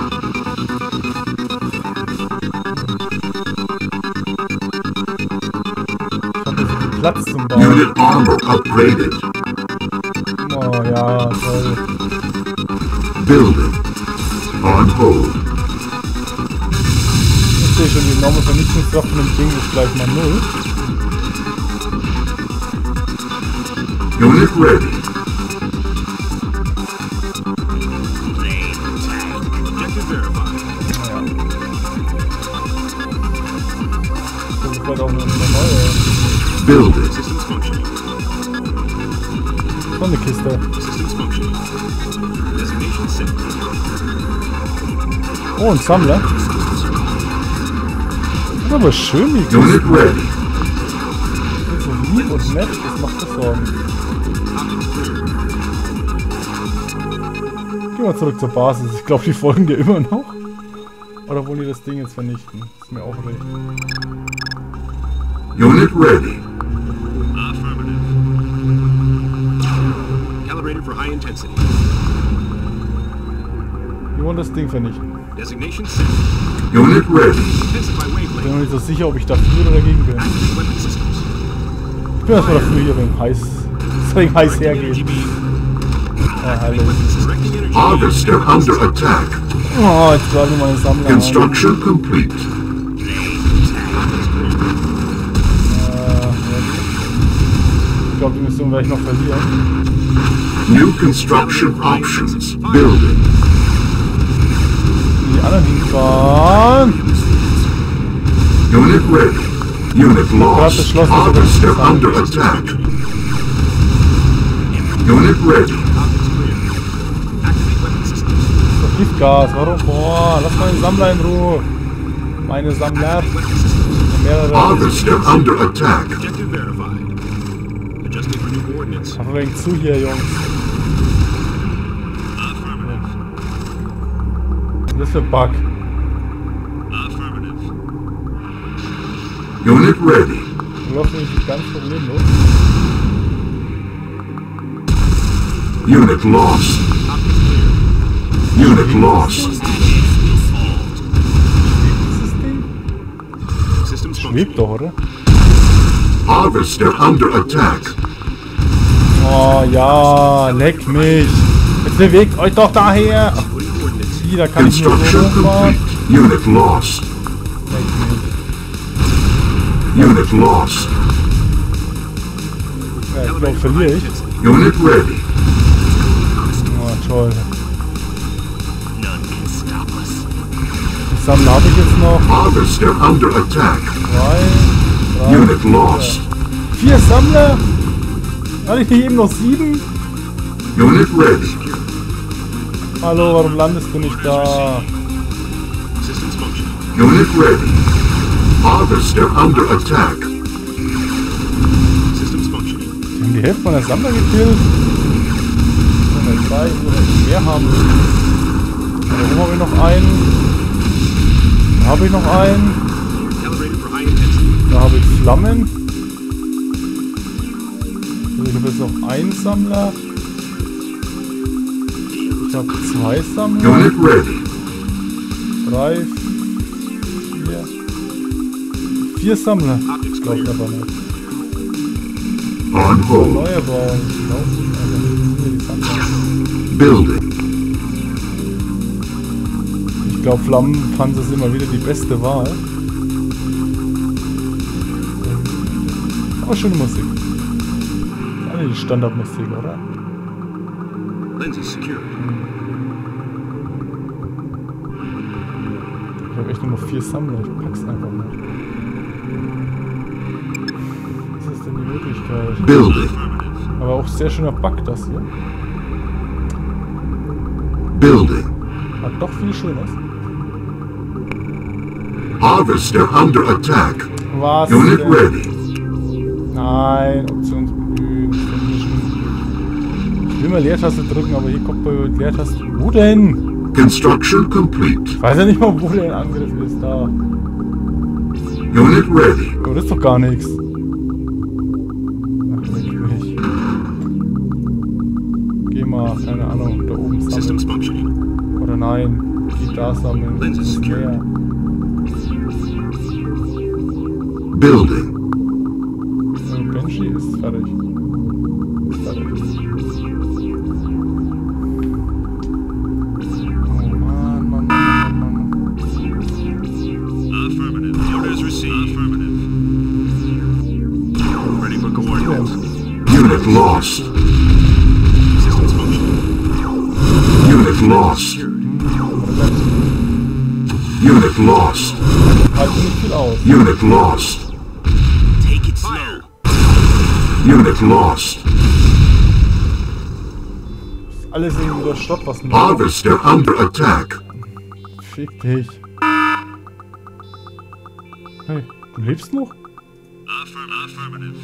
Ich habe so viel Platz zum Bauen. Unit armor upgraded. Oh ja, toll. Building. On hold. Ich sehe schon, die enorme Vernichtungskraft von dem Ding ist gleich mal 0. Unit ready. Objective verified. Naja. Das ist vielleicht auch eine neue. Building. Systems functioning. So eine Kiste. Systems functioning. Designation set. Oh, ein Sammler. Das ist aber schön, die Kiste. Unit ready. Das ist so lieb und nett, das macht mir Sorgen. Optics clear. Gehen wir zurück zur Basis. Ich glaube, die folgen dir immer noch. Oder wollen die das Ding jetzt vernichten? Ist mir auch recht. Unit ready. Affirmative. Calibrated for high intensity. Die wollen das Ding vernichten. Designation set. Unit ready. Intensify Ich bin wavelength. noch nicht so sicher, ob ich dafür oder dagegen bin. Activate weapon systems. Ich bin erstmal dafür, hier wegen heiß. Wegen heiß Energy hergeht. beam. Ah, hallo. Directing energy beam. Harvester under attack. Oh, jetzt gerade meine Sammler. Construction complete. Ich glaube, die Mission werde ich noch verlieren. New construction options. Building. Die anderen hinfahren. Unit ready. Unit lost. beschlossen, Harvester dass wir das under attack. Unit ready. Optics clear. Activate weapon systems. Das Giftgas. Warum? Boah, lass meine Sammler in Ruhe. Meine Sammler. Weapon systems. Mehrere. Harvester under attack. Objective verified. Adjusting for new coordinates. Aber wegen zu hier, Jungs. Affirmative. Und das für Bug. Affirmative. Unit ready. Wir laufen nicht ganz problemlos. Unit lost. Optics clear. Unit lost. Dieses Ding? Systems functioning. Schwebt doch, oder? Harvester under attack. Oh ja, leck mich. Jetzt bewegt euch doch daher. Putting die, da kann ich nur so Construction hochfahren. complete. Unit lost. Unit lost. Ja, ich glaube, verliere ich. Unit ready. Oh, toll. None can stop us. Die Sammler habe ich jetzt noch. Harvester under attack. 3, Unit lost. 4 Sammler? Hatte ich nicht eben noch 7? Unit ready. Hallo, warum landest du nicht da? Systems functioning. Unit ready. Harvester under attack. Systems functioning. Die haben die Hälfte meiner Sammler gekillt. Und 2 oder mehr haben. Da oben habe ich noch einen. Da habe ich noch einen. Calibrated for high intensity. Da habe ich Flammen. Also ich habe jetzt noch einen Sammler. Ich habe 2 Sammler. Unit ready. 3, 4 Sammler. Optics Ich glaube clear. aber nicht. On hold. Neue bauen. Ich glaube nicht, aber das sind hier die Sammler. Building. Ich glaube, Flammenpanzer ist immer wieder die beste Wahl. Aber schöne Musik. Das ist eigentlich die Standardmusik, oder? Lenses secured. Ich habe echt nur noch 4 Sammler. Ich pack's einfach nicht. Was ist denn die Möglichkeit? Building. Aber auch sehr schöner Bug, das hier. Building. Hat doch viel Schönes. Harvester under attack. Was Unit denn? ready. Nein, Optionsmenü. Ich will mal Leertaste drücken, aber hier kommt bei Leertaste. Wo denn? Construction complete. Ich weiß ja nicht mal, wo der Angriff ist. Da. Unit ready. Aber das ist doch gar nichts. Ach, leck mich. Geh mal, keine Ahnung, da oben Systems sammeln. functioning. Oder nein, geh da sammeln. Das ist leer. Building. Banshee ist fertig. Ist fertig. Oh Mann, Mann, Mann, Mann. Affirmative. Orders received. Affirmative. Ready for coordinates. Unit lost. Systems functioning. Unit lost. Unit lost. Halt nicht viel aus. Unit lost. Take it slow. Unit lost. Alles in der Stadt, was noch. Harvester under attack. Fick dich. Hey, du lebst noch? Affirmative.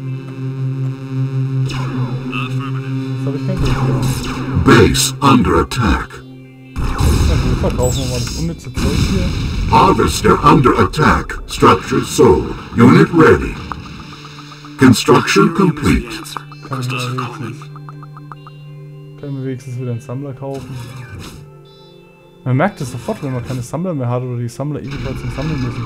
Das habe ich kein Glück. Base under attack. Ja, wir verkaufen wir mal das unnütze Zeug hier. Harvester under attack. Structure sold. Unit ready. Construction complete. Kann ich mir wenigstens wieder einen Sammler kaufen. Man merkt es sofort, wenn man keine Sammler mehr hat oder die Sammler ebenfalls zum Sammeln müssen.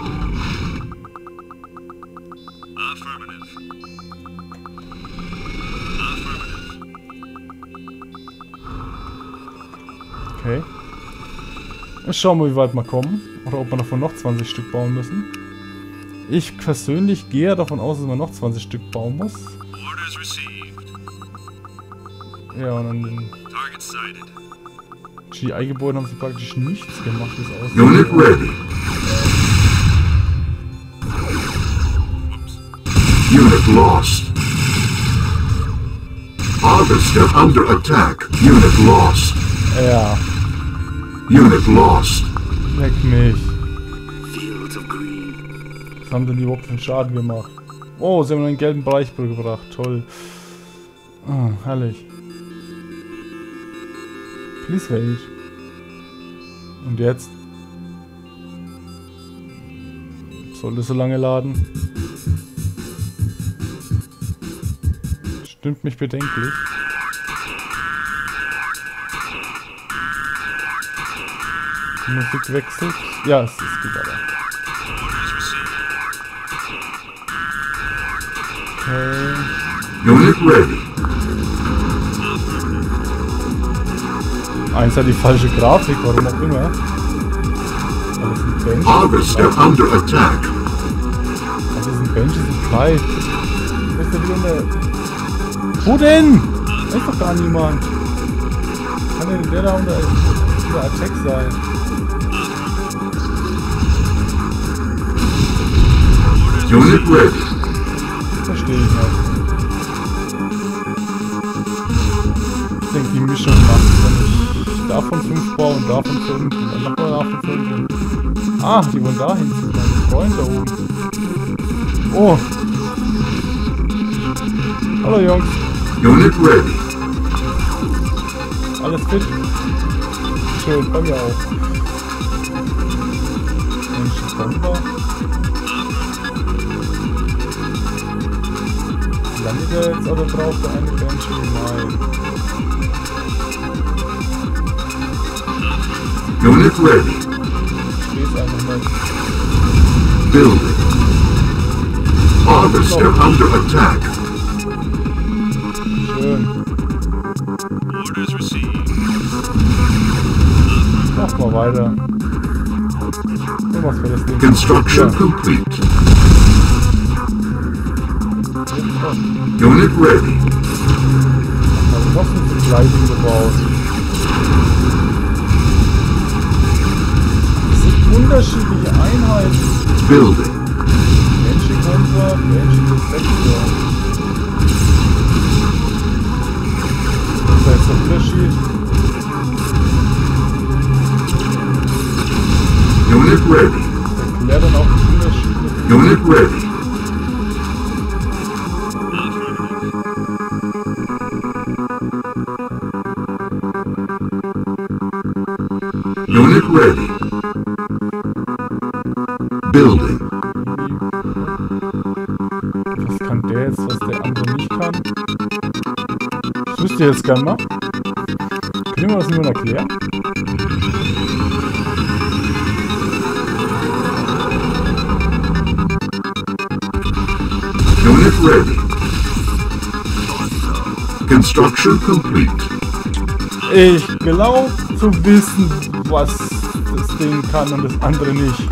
Okay. Jetzt schauen wir, wie weit wir kommen. Oder ob wir davon noch 20 Stück bauen müssen. Ich persönlich gehe davon aus, dass man noch 20 Stück bauen muss. Orders received. Ja, und an den Target sighted. GI-Gebäuden haben sie praktisch nichts gemacht, wie es aussieht. Unit ready. Unit lost. Harvester under attack. Unit lost. Ja, Unit lost. leck mich. Fields of green. Was haben denn die überhaupt für einen Schaden gemacht? Oh, sie haben einen gelben Bereich gebracht. Toll. Ah, herrlich. Please wait. Und jetzt? Soll das so lange laden? Stimmt mich bedenklich. Die Musik wechselt. Ja, es geht weiter. Orders received. Unit ready. Eins hat die falsche Grafik, warum auch immer. Aber es sind Benches. Harvester under attack. Also es sind Benches und Kite. Wo ist denn wieder eine... Wo denn? Da ist doch gar niemand. Kann denn der da unter Attack sein? Unit ready. Verstehe ich nicht. Ich denke, die Mischung macht, wenn ich davon 5 baue und davon 5 und dann nochmal davon 5. Ah, die wollen da hin zu meinem Freund da oben. Oh. Hallo Jungs. Unit ready. Alles fit? Schön, bei mir auch. Mensch, Bomber. Landet er jetzt oder braucht er eine Bench? Nein. Unit ready. Ich steh's einfach mal. Building. Harvester under attack. Schön. Orders received. Mach mal weiter. Was für das Ding? Construction Ja. complete. Unit ready. Also was sind für Gleisen gebaut? Das sind unterschiedliche Einheiten. Building. Menschen runter, Menschen bis 6 Uhr. Das ist jetzt der Unterschied. Unit ready. Das erklärt dann auch die Unterschiede. Unit ready. Unit ready. Building. Was kann der jetzt, was der andere nicht kann? Das wüsste ich jetzt gerne mal. Können wir das nur erklären? Unit ready. Construction complete. Ich glaube zu wissen, was das Ding kann und das andere nicht.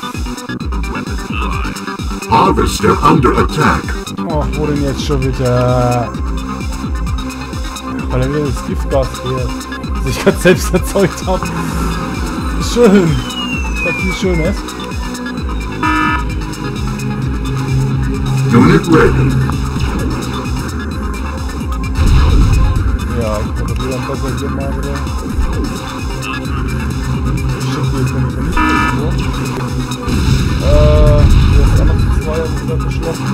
Harvester under attack. Ach, wo denn jetzt schon wieder? Weil er wieder das Giftgas fährt, das ich gerade selbst erzeugt habe. Schön. Das hat viel Schönes. Unit ready. Ja, ich würde dann besser hier mal wieder. Ich schicke die jetzt nicht so. Hier ist auch noch die 2 wieder beschlossen.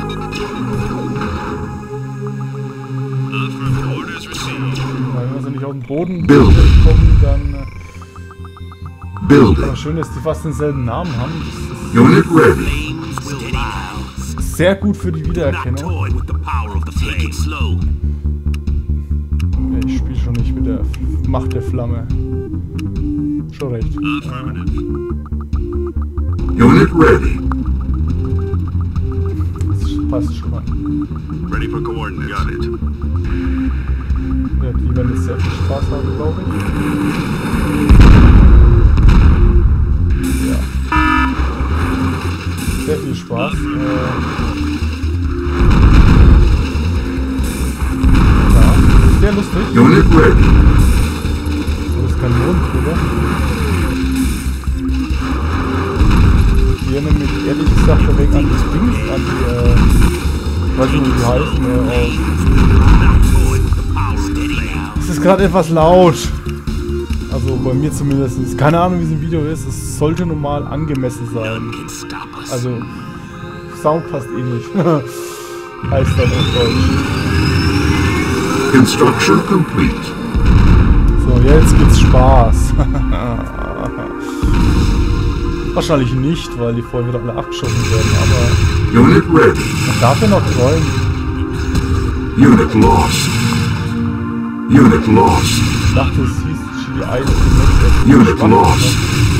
Orders received. Weil wenn wir sie nicht auf den Boden Building. kommen, dann. Building. Aber schön, dass die fast denselben Namen haben. Das Unit ready. Flames will rise. ist sehr gut für die Not Wiedererkennung. toy with the power of the flame. Take it slow. Ich spiele schon nicht mit der Macht der Flamme. Schon recht. Unit ready. Das passt schon mal. Ready for coordinates. Got it. Ja, die werden jetzt sehr viel Spaß haben, glaube ich. Ja. Sehr viel Spaß. Ja, sehr lustig. Unit ready. Das ist Kanonenbrüder. Hier nämlich ehrlich gesagt ein wenig an die Dings, an die, ich weiß nicht, wie die heißen, aus. Es ist gerade etwas laut. Also bei mir zumindest. Keine Ahnung, wie es im Video ist. Es sollte normal angemessen sein. Also, Sound passt eh nicht. Heißt das auf Deutsch. Construction complete. So, jetzt gibt's Spaß. Wahrscheinlich nicht, weil die vorher wieder alle abgeschossen werden, aber Unit ready. man darf ja noch träumen. Unit lost. Unit lost. Ich dachte, es hieß GDI, dass die Menschen Unit lost.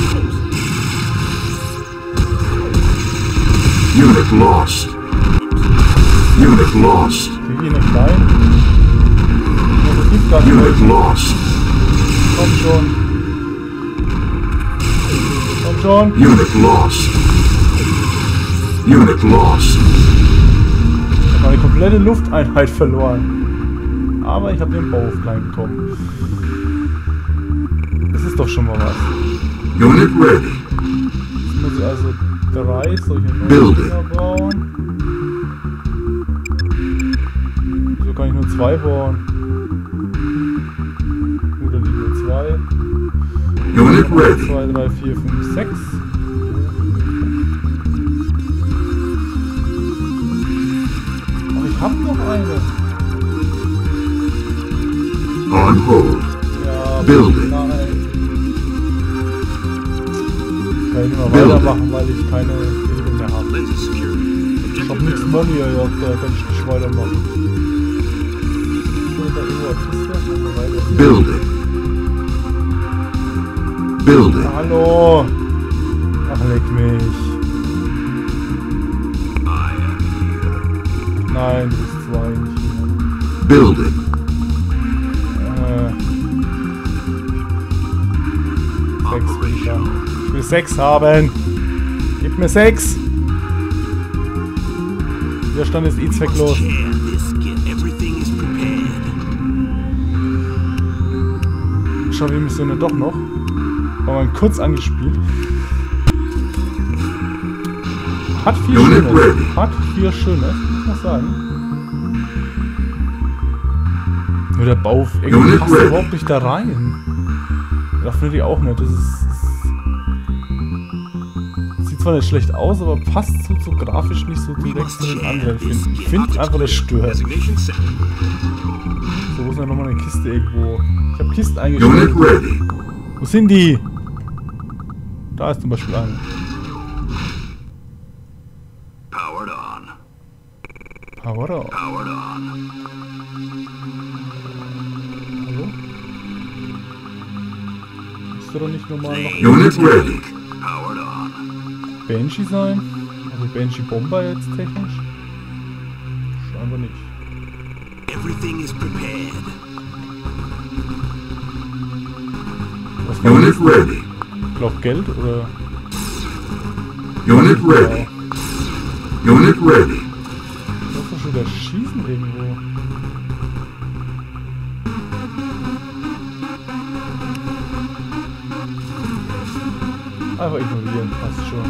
Unit lost. Unit lost. Krieg ich eine kleine? Also Giftgas Unit lost. Komm schon. Komm schon. Unit lost. Unit lost. Ich habe meine komplette Lufteinheit verloren. Aber ich habe den Bau klein bekommen. Das ist doch schon mal was. Unit ready. Jetzt muss ich also 3 solche Building. Dinger bauen. Wieso kann ich nur 2 bauen? Gut, dann liegen nur 2. Unit ready. 2, 3, 4, 5, 6. Ach, ich hab noch eine. On hold. Ja, Building. nein. Kann ich nicht mehr Building. weitermachen, weil ich keine Bildung mehr habe. Lenses secured. Ich hab Objective nichts verified. Money, ja, da kann ich nicht weitermachen. Da irgendwo eine Kiste, machen wir weiter. Building. Building. Hallo! Ach, leck mich. I am here. Nein, du bist 2 nicht hier. Building. Sechs will ich haben. Ich will 6 haben. Gib mir 6. Widerstand ist zwecklos. Yeah, this kit. Everything is prepared. Schau die Mission doch noch. War mal kurz angespielt. Hat viel Unit Schönes. ready. Hat viel Schönes, muss man sagen. Nur der Bau irgendwie Unit passt ready. überhaupt nicht da rein. Das finde ich auch nicht. Das ist. Sieht zwar nicht schlecht aus, aber passt so grafisch nicht so direkt zu den anderen. Ich finde einfach, das stört. Designation set. So, wo ist denn nochmal eine Kiste irgendwo? Ich habe Kisten Unit eingestellt. ready. Wo sind die? Da ist zum Beispiel eine. Powered on. Power on. Powered on. Hallo? Müsste doch nicht normal noch Unit ready. Powered on. Banshee sein? Also Banshee Bomber jetzt technisch? Scheinbar nicht. Everything is prepared. Was war Unit das? ready. Ich glaube Geld oder... Unit ready. Unit ready. Ich muss doch schon wieder schießen irgendwo. Einfach ignorieren, passt schon.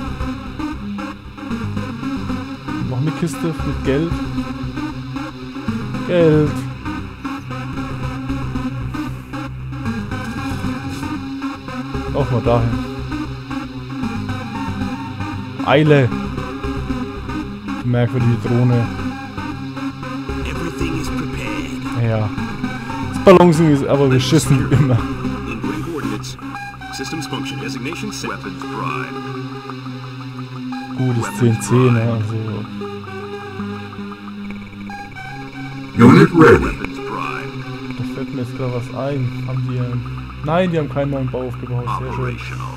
Noch eine Kiste mit Geld. Geld. Auch mal dahin. Eile. Die merkwürdige Drohne. Everything is prepared. Ja. Das Balancing ist aber beschissen wie immer. In grid coordinates. Systems function. Designation set. Weapons prime. Gut, ist 10-10, ne? Also. Unit ready. Weapons prime. Da fällt mir jetzt gerade was ein. Haben die nein, die haben keinen neuen Bau aufgebaut. Sehr schön. Operational.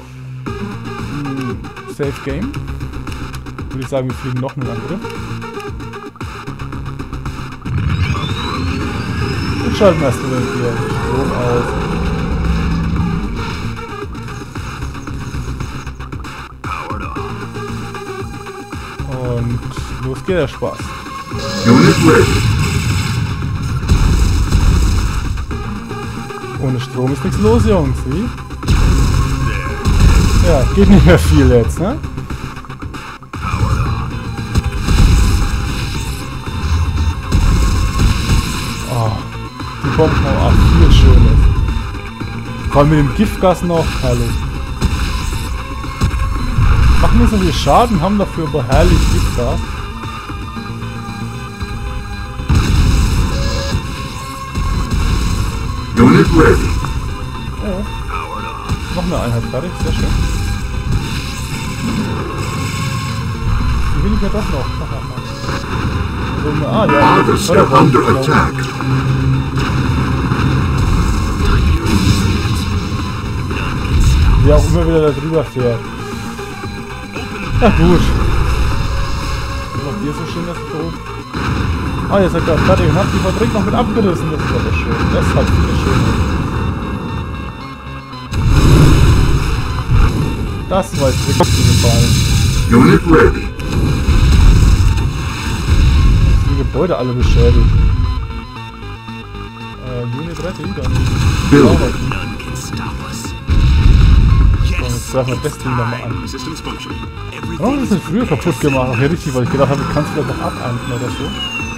Safe Game. Würde ich sagen, wir fliegen noch einen Angriff. Und schalten erstmal hier Strom aus. Powered on. Und los geht der Spaß. Unit ready. Ohne Strom ist nichts los, Jungs. Wie? Ja, geht nicht mehr viel jetzt, ne? Oh, die Bomben haben auch viel Schönes. Vor allem mit dem Giftgas noch, herrlich. Machen nicht so viel Schaden, haben dafür aber herrlich Giftgas. Unit ready. Ja. Noch eine Einheit fertig, sehr schön. Die will ich ja doch noch. Also, ja, Harvester under attack. Wie auch immer wieder da drüber fährt. Ja gut. Was macht ihr so schön, das da oben? Ah, jetzt seid ihr fertig und habt die Fabrik noch mit abgerissen. Das ist aber schön. Das hat viel schön. Das war jetzt wirklich gefallen. Unit ready. Die Gebäude alle beschädigt. Unit ready, dann. Building. None can stop us. So, jetzt greifen wir das Ding da mal an. Systems functioning. Oh, das ist früher kaputt gemacht. Ach ja, richtig, weil ich gedacht habe, ich kann es vielleicht noch abernten oder so.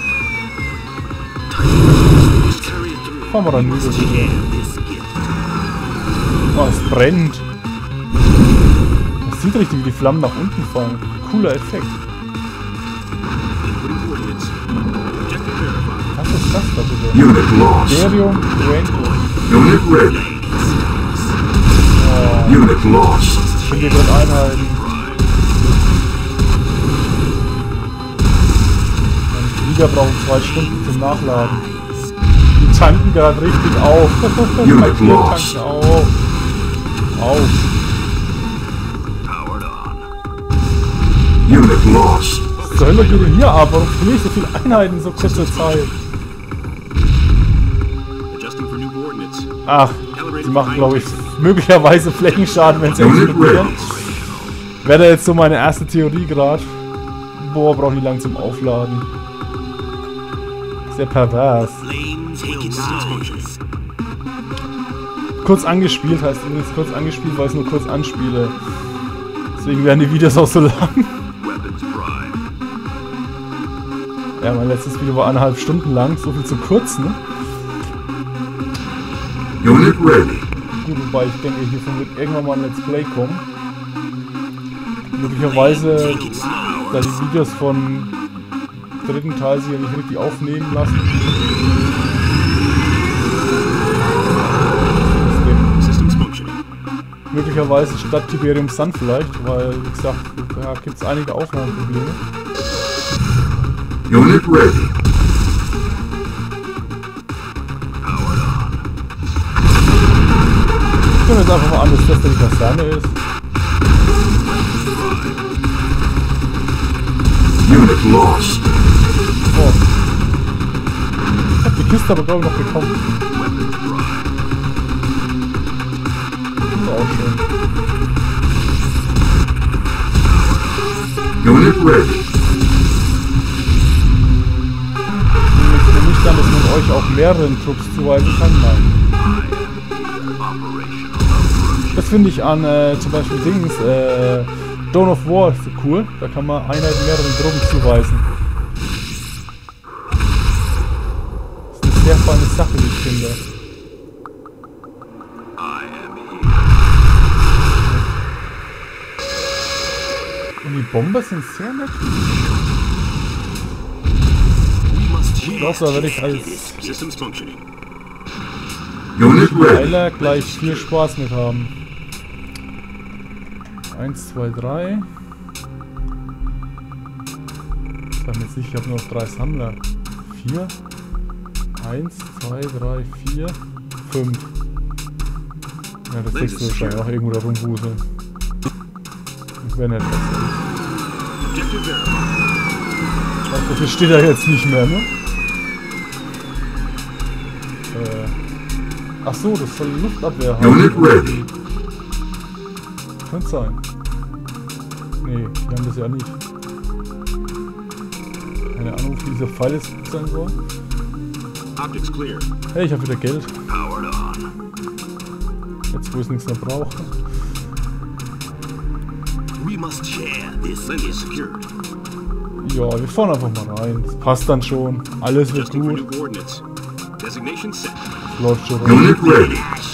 Carry it through. Fahren wir dann wieder. Share this gift. Oh, es brennt. Man sieht richtig, wie die Flammen nach unten fallen. Cooler Effekt. Inputting coordinates. Objective verified. Was ist das da bitte? Unit lost. Imperium Rainbow. Unit ready. Oh, Unit lost. ich bin hier gerade Einheiten. Meine Flieger brauchen 2 Stunden zum Nachladen. Die tanken gerade richtig auf. Unit Die lost. tanken auf. Auf. Powered on. Unit lost. Was zur Hölle geht denn hier ab? Warum verliere ich so viele Einheiten in so kurzer Zeit? Adjusting for new coordinates. Ach, die machen, glaube ich, möglicherweise Flächenschaden, wenn sie explodieren. Wäre jetzt so meine erste Theorie gerade. Boah, brauchen die lang zum Aufladen. Sehr pervers. Flames will rise. Kurz angespielt heißt übrigens kurz angespielt, weil ich es nur kurz anspiele. Deswegen werden die Videos auch so lang. Weapons prime. Ja, mein letztes Video war 1,5 Stunden lang, so viel zu kurz, ne? Unit ready. Gut, wobei ich denke, hiervon wird irgendwann mal ein Let's Play kommen. Möglicherweise, da die Videos von dritten Teil sich ja nicht richtig aufnehmen lassen. Systems functioning. Möglicherweise statt Tiberium Sun vielleicht, weil, wie gesagt, da gibt es einige Aufnahmeprobleme. Unit ready. Ich nehme jetzt einfach mal an, dass das die Kaserne ist. Unit lost. Oh. Ich hab die Kiste aber glaube ich noch bekommen. Ist auch schön. Unit ready. Ich nehme nicht an, dass man euch auch mehreren Trupps zuweisen kann. Nein. Das finde ich an zum Beispiel Dings, Dawn of War so cool. Da kann man Einheiten mehreren Truppen zuweisen. Das ist eine sehr feine Sache, wie ich finde. Und die Bomber sind sehr nett. Ich glaube, da werde ich als Systems functioning. Unit ready. Heiler gleich viel Spaß mit haben. 1, 2, 3. Ich sag mir jetzt nicht, ich habe nur noch 3 Sammler. 4. 1, 2, 3, 4, 5. Ja, das 6. wahrscheinlich auch irgendwo da rumwuseln. Wenn nicht besser. Objective verified. So viel steht da jetzt nicht mehr, ne? Ach so, das soll Luftabwehr haben. Unit ready. Könnte sein. Nee, die haben das ja nicht. Keine Ahnung, wie dieser Pfeil jetzt sein soll. Optics clear. Hey, ich habe wieder Geld. Powered on. Jetzt, wo ich nichts mehr brauche. We must share this is secured. Ja, wir fahren einfach mal rein. Das passt dann schon. Alles wird Adjusting for new gut. coordinates. Designation set. Läuft schon rein. Unit ready.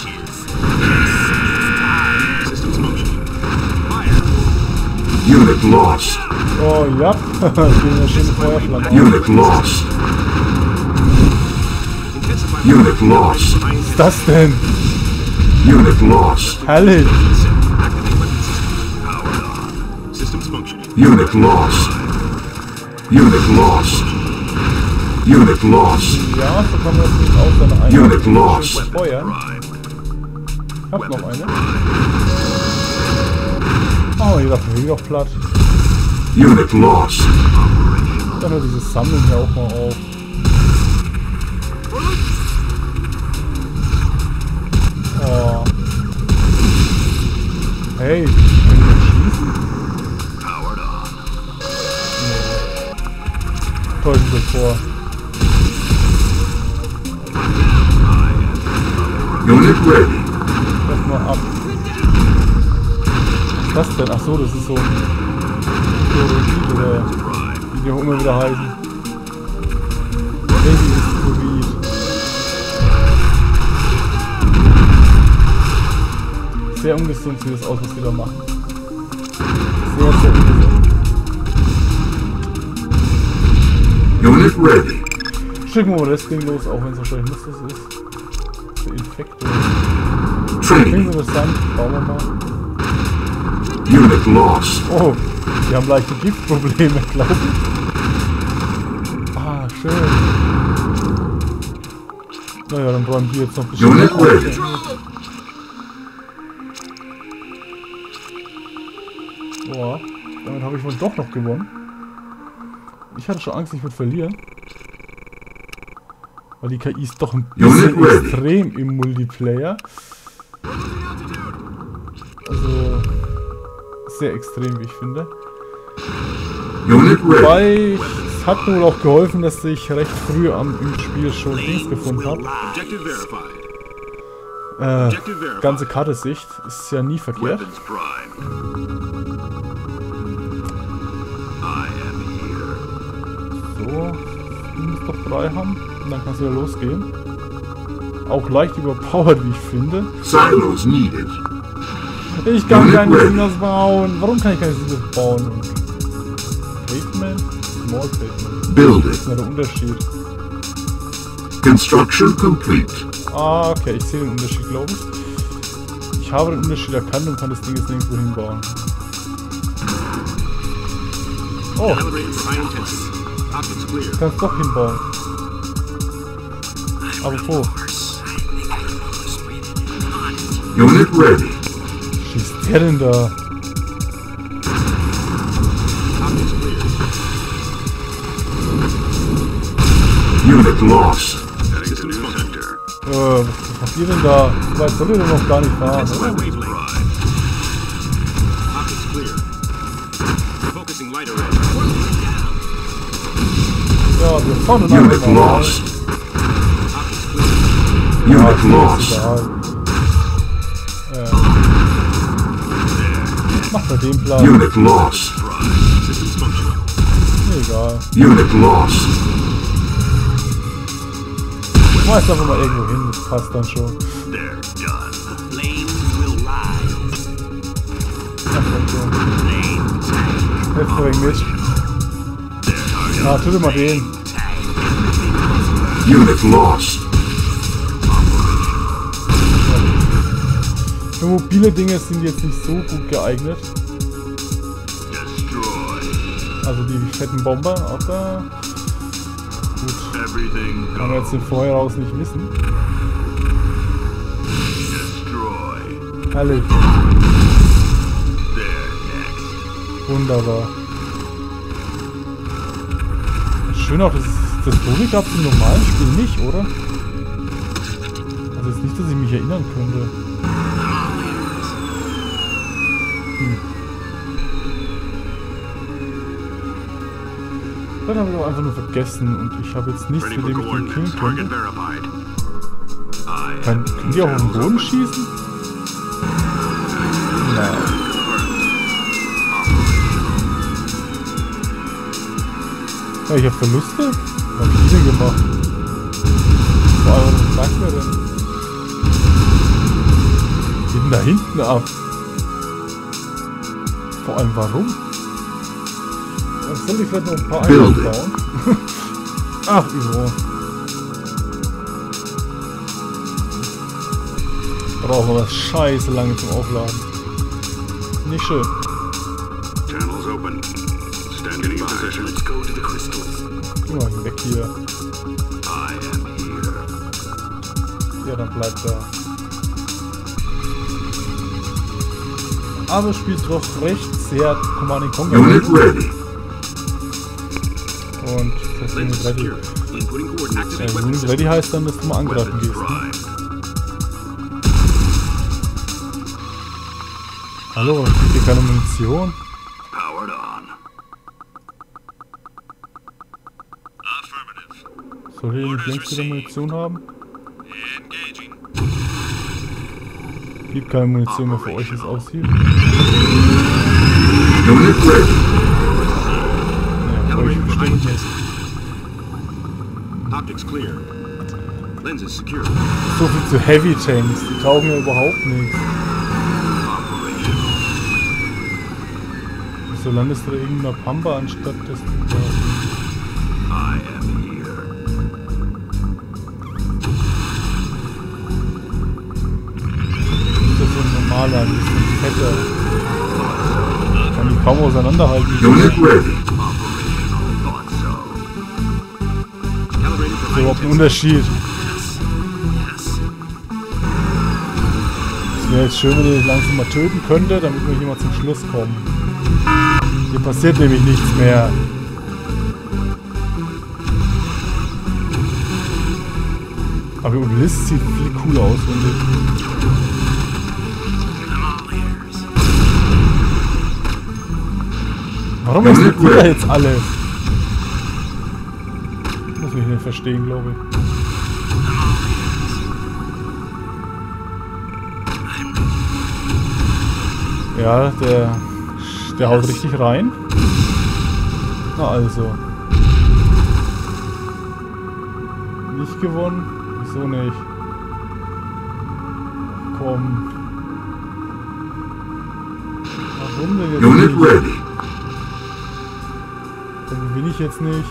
Systems functioning. Fire. Unit lost. Oh, ja. Gehen wir schön Feuerflamme auf. Unit lost. Intensify. Unit lost. Was ist das denn? Unit lost. Herrlich. Activate weapon system. Powered on. Systems functioning. Unit lost. Unit lost. Unit lost. Ja, so kann man das nicht aus seiner Einheit Unit lost. schön feuern. Prime. Ich hab noch eine. Oh, hier lassen wir die doch platt. Unit lost. Dann hört dieses Sammeln hier auch mal auf. Oh. Hey, schießen? Powered on. Täuschen wir vor. Unit ready. Lass mal ab. Was ist das denn? Achso, das ist so ein Chlorid oder wie die auch immer wieder heißen. Baby ist Chlorid. Sehr ungesund sieht das aus, was die da machen. Sehr, sehr ungesund. Unit ready. Schicken wir mal das Ding los, auch wenn es wahrscheinlich nicht das ist. Der Infektor. Training. Klingt interessant, bauen wir mal. Unit lost. Oh, wir haben leichte Giftprobleme, glaube ich. Ah, schön. Naja, dann räumen die jetzt noch ein bisschen Unit auf. ready. Boah, damit habe ich wohl doch noch gewonnen. Ich hatte schon Angst, ich würde verlieren. Weil die KI ist doch ein bisschen extrem im Multiplayer. Also sehr extrem, wie ich finde. Unit ready. Wobei, es hat wohl auch geholfen, dass ich recht früh im Spiel schon Dings gefunden habe. Objective verified. Ganze Karte-Sicht ist ja nie verkehrt. Weapons prime. I am here. So, du musst doch 3 haben und dann kann es wieder losgehen. Auch leicht überpowered, wie ich finde. Silos needed. Ich kann keine Silos bauen. Warum kann ich keine Silos bauen? Und Pavement? Small Pavement. Building. Das ist ja der Unterschied. Construction complete. Ah, okay, ich sehe den Unterschied, glaube ich. Ich habe den Unterschied erkannt und kann das Ding jetzt nirgendwo hinbauen. Oh, Calibrated for high intensity. Optics clear. ich kann es doch hinbauen. Aber wo? Unit ready. Schießt der denn da? Optics clear. Unit lost. Heading to new sector. Was macht ihr denn da? So weit soll ihr denn noch gar nicht fahren, It's my oder? wavelength. Optics clear. Focusing light array. Ja, wir fahren dann Unit einfach mal. lost. Optics clear. Unit Ist lost. egal. Mach mal den Plan. Unit lost. Prime. Systems functional. Mir egal. Unit lost. Schmeiß einfach mal irgendwo hin, das passt dann schon. They're done. Flames will rise. Ja, kommt schon. Flame tank. Jetzt bring mit. Ah, tu dir mal den. Unit lost. Für mobile Dinge sind die jetzt nicht so gut geeignet. Destroy. Also die fetten Bomber, aber gut, Everything kann man jetzt den vorher raus nicht wissen. destroy. Herrlich, They're next. wunderbar. Schön auch, das Toni gab es im normalen Spiel nicht, oder? Also jetzt nicht, dass ich mich erinnern könnte. Dann habe ich auch einfach nur vergessen und ich habe jetzt nichts, Ready mit for dem ich den killen coordinates. Target könnte. verified. I Können die auch auf den Boden schießen? Nein. Ja, ich habe Verluste? Was hab ich denn gemacht? Vor allem, was sagt mir denn? Was geht denn da hinten ab? Vor allem, warum? Soll ich vielleicht noch ein paar Einheiten bauen? Ach, Ivo. Brauchen wir was scheiße lange zum Aufladen. Nicht schön. Channels open. Standing in position. Let's go to the crystals. Geh mal weg hier. I am here. Ja, dann bleibt da. Aber spielt doch recht sehr Command & Conquer. Unit ready. Und das heißt Unit Ready. Inputting coordinates. Ja, Unit Ready heißt dann, dass du mal angreifen Weapons gehst. Ne? prime. Hallo, gibt hier keine Munition? Powered on. Affirmative. Soll hier nicht längst wieder Munition haben? Engaging. Gibt keine Munition mehr für euch, wie es aussieht. Unit ready. Ja, für euch bestimmt nicht. Optics clear. Lenses secure. So viel zu Heavy Tanks, die taugen ja überhaupt nichts. Wieso landest du da irgendeiner Pampa anstatt dass du da... I am here. Das ist so ein normaler, ein bisschen fetter. Kann die kaum auseinanderhalten. Unit ready. Thought so. Calibrated Das ist for überhaupt ein Unterschied. Yes. Es wäre jetzt schön, wenn ihr das langsam mal töten könntet, damit wir hier mal zum Schluss kommen. Hier passiert nämlich nichts mehr. Aber die Obelisk sieht viel cooler aus, finde ich. Warum explodiert da jetzt alles? Muss ich nicht verstehen, glaube ich. Ja, der haut richtig rein. Na also. Nicht gewonnen? Wieso nicht? Ach, komm. Warum denn jetzt Unit nicht? ready. Warum will ich jetzt nicht?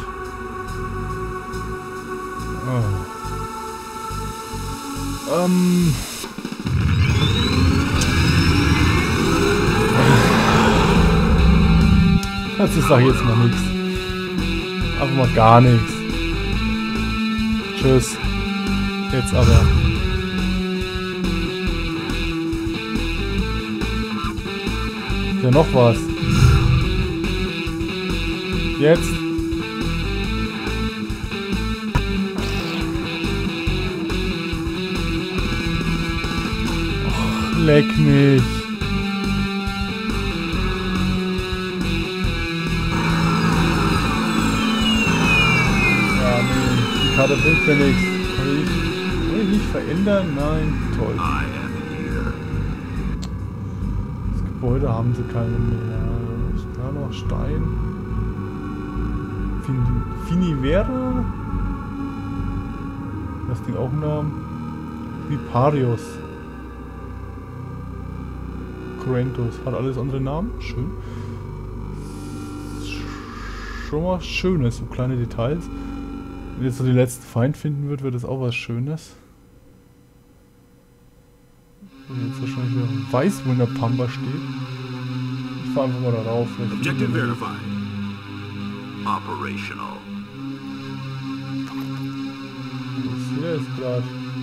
Oh. Das ist doch jetzt mal nichts. Einfach mal gar nichts. Tschüss. Jetzt aber. Ja, noch was. Jetzt. Och, leck mich. Karte bringt mir nichts. Kann ich nicht verändern? Nein. Toll. I am here. Das Gebäude haben sie keine mehr. Da noch Stein. Finivera? Das Ding auch einen Namen. Viparius. Corentus. Hat alles andere Namen. Schön. Schon mal Schönes. So kleine Details. Wenn jetzt so den letzten Feind finden wird, wird das auch was Schönes. Und jetzt wahrscheinlich wieder weiß, wo in der Pampa steht. Ich fahr einfach mal darauf. Objective verified. Operational. Ich sehe das gerade.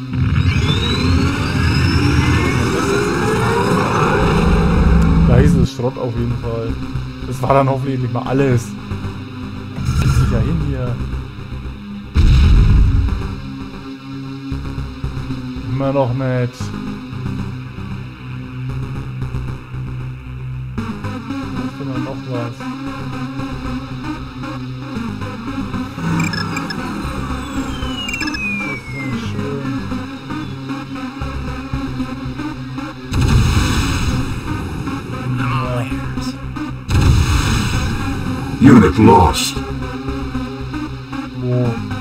Da hieß es Schrott auf jeden Fall. Das war dann hoffentlich nicht mal alles. Zieht sich ja hin hier. Immer noch nicht. Ich finde noch was. Das ist so nicht schön. Ja. Unit lost. Wo?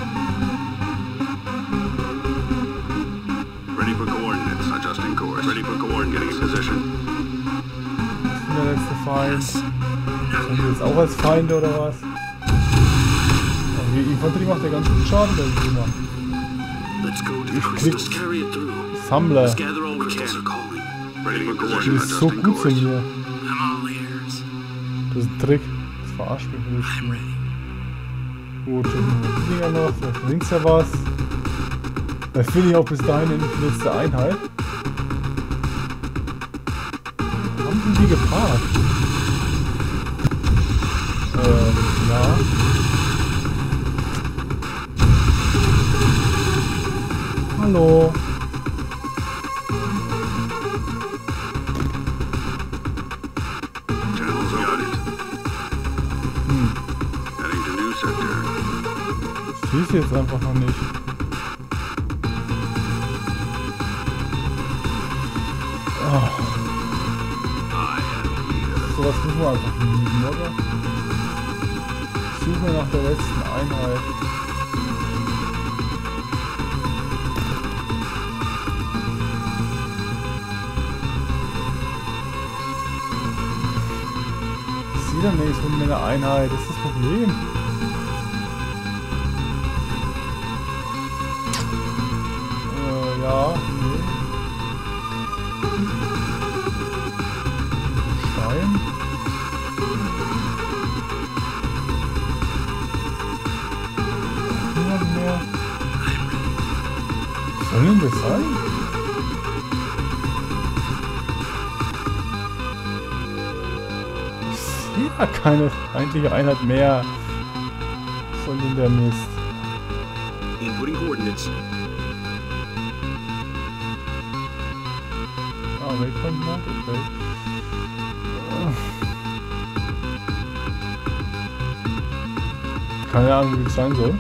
Ready for coordinates. Adjusting course. Ready for coordinates. Getting in position. Was ist denn der letzte Feind? Sind wir jetzt auch als Feinde oder was? Aber die Infanterie macht ja ganz gut Schaden, der Boomer. Let's go to the Ich crystals. krieg Carry it through. Sammler. Let's gather all we can. Ready for Die coordinates. ist so gut zu mir. I'm all ears. Das ist ein Trick. Das verarscht mich nicht. I'm ready. Gut, die Dinger noch. Vielleicht links ja was. Das finde ich auch bis dahin in die letzte Einheit. Wo haben denn die geparkt? Ja. Hallo. sehe sie jetzt einfach noch nicht. Oh. Sowas müssen wir einfach lieben, oder? Ich suche nach der letzten Einheit. Ich sehe da nirgends von einer Einheit, das ist das Problem. Ja, nee. Stein. Niemand mehr. Was soll denn das sein? Ich sehe da keine feindliche Einheit mehr. Was soll denn der Mist? Inputting coordinates. Waypoint Mode, okay. Keine Ahnung, wie es sein soll.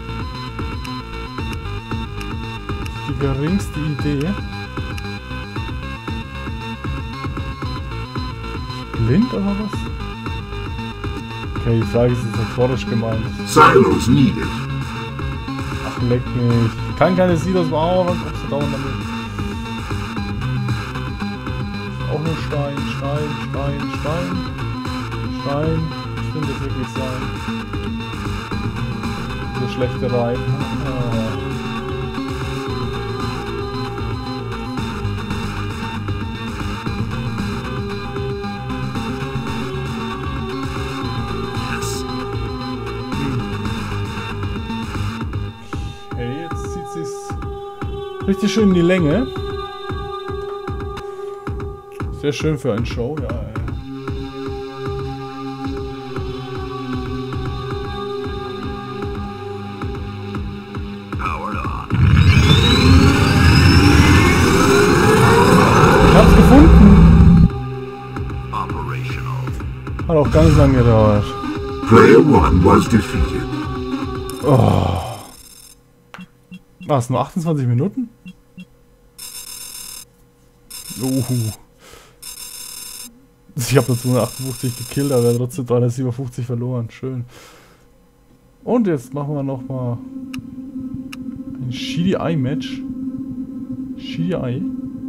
Die geringste Idee. Blind oder was? Okay, die Frage ist jetzt rhetorisch gemeint. Silos needed. Ach, leck mich. Ich kann keine Silos bauen, was kommst du dauernd damit? Auch nur Stein, Stein, Stein, Stein, Stein. Stimmt das wirklich sein? Diese schlechte Reifen. Okay, jetzt zieht sich's richtig schön in die Länge. Sehr schön für eine Show, ja. Ich hab's gefunden. Hat auch ganz lange gedauert. Player 1 was defeated. Oh. Was, nur 28 Minuten? Ich habe nur 258 gekillt, aber trotzdem 357 verloren. Schön. Und jetzt machen wir nochmal ein Shidi-Eye-Match. Shidi-Eye.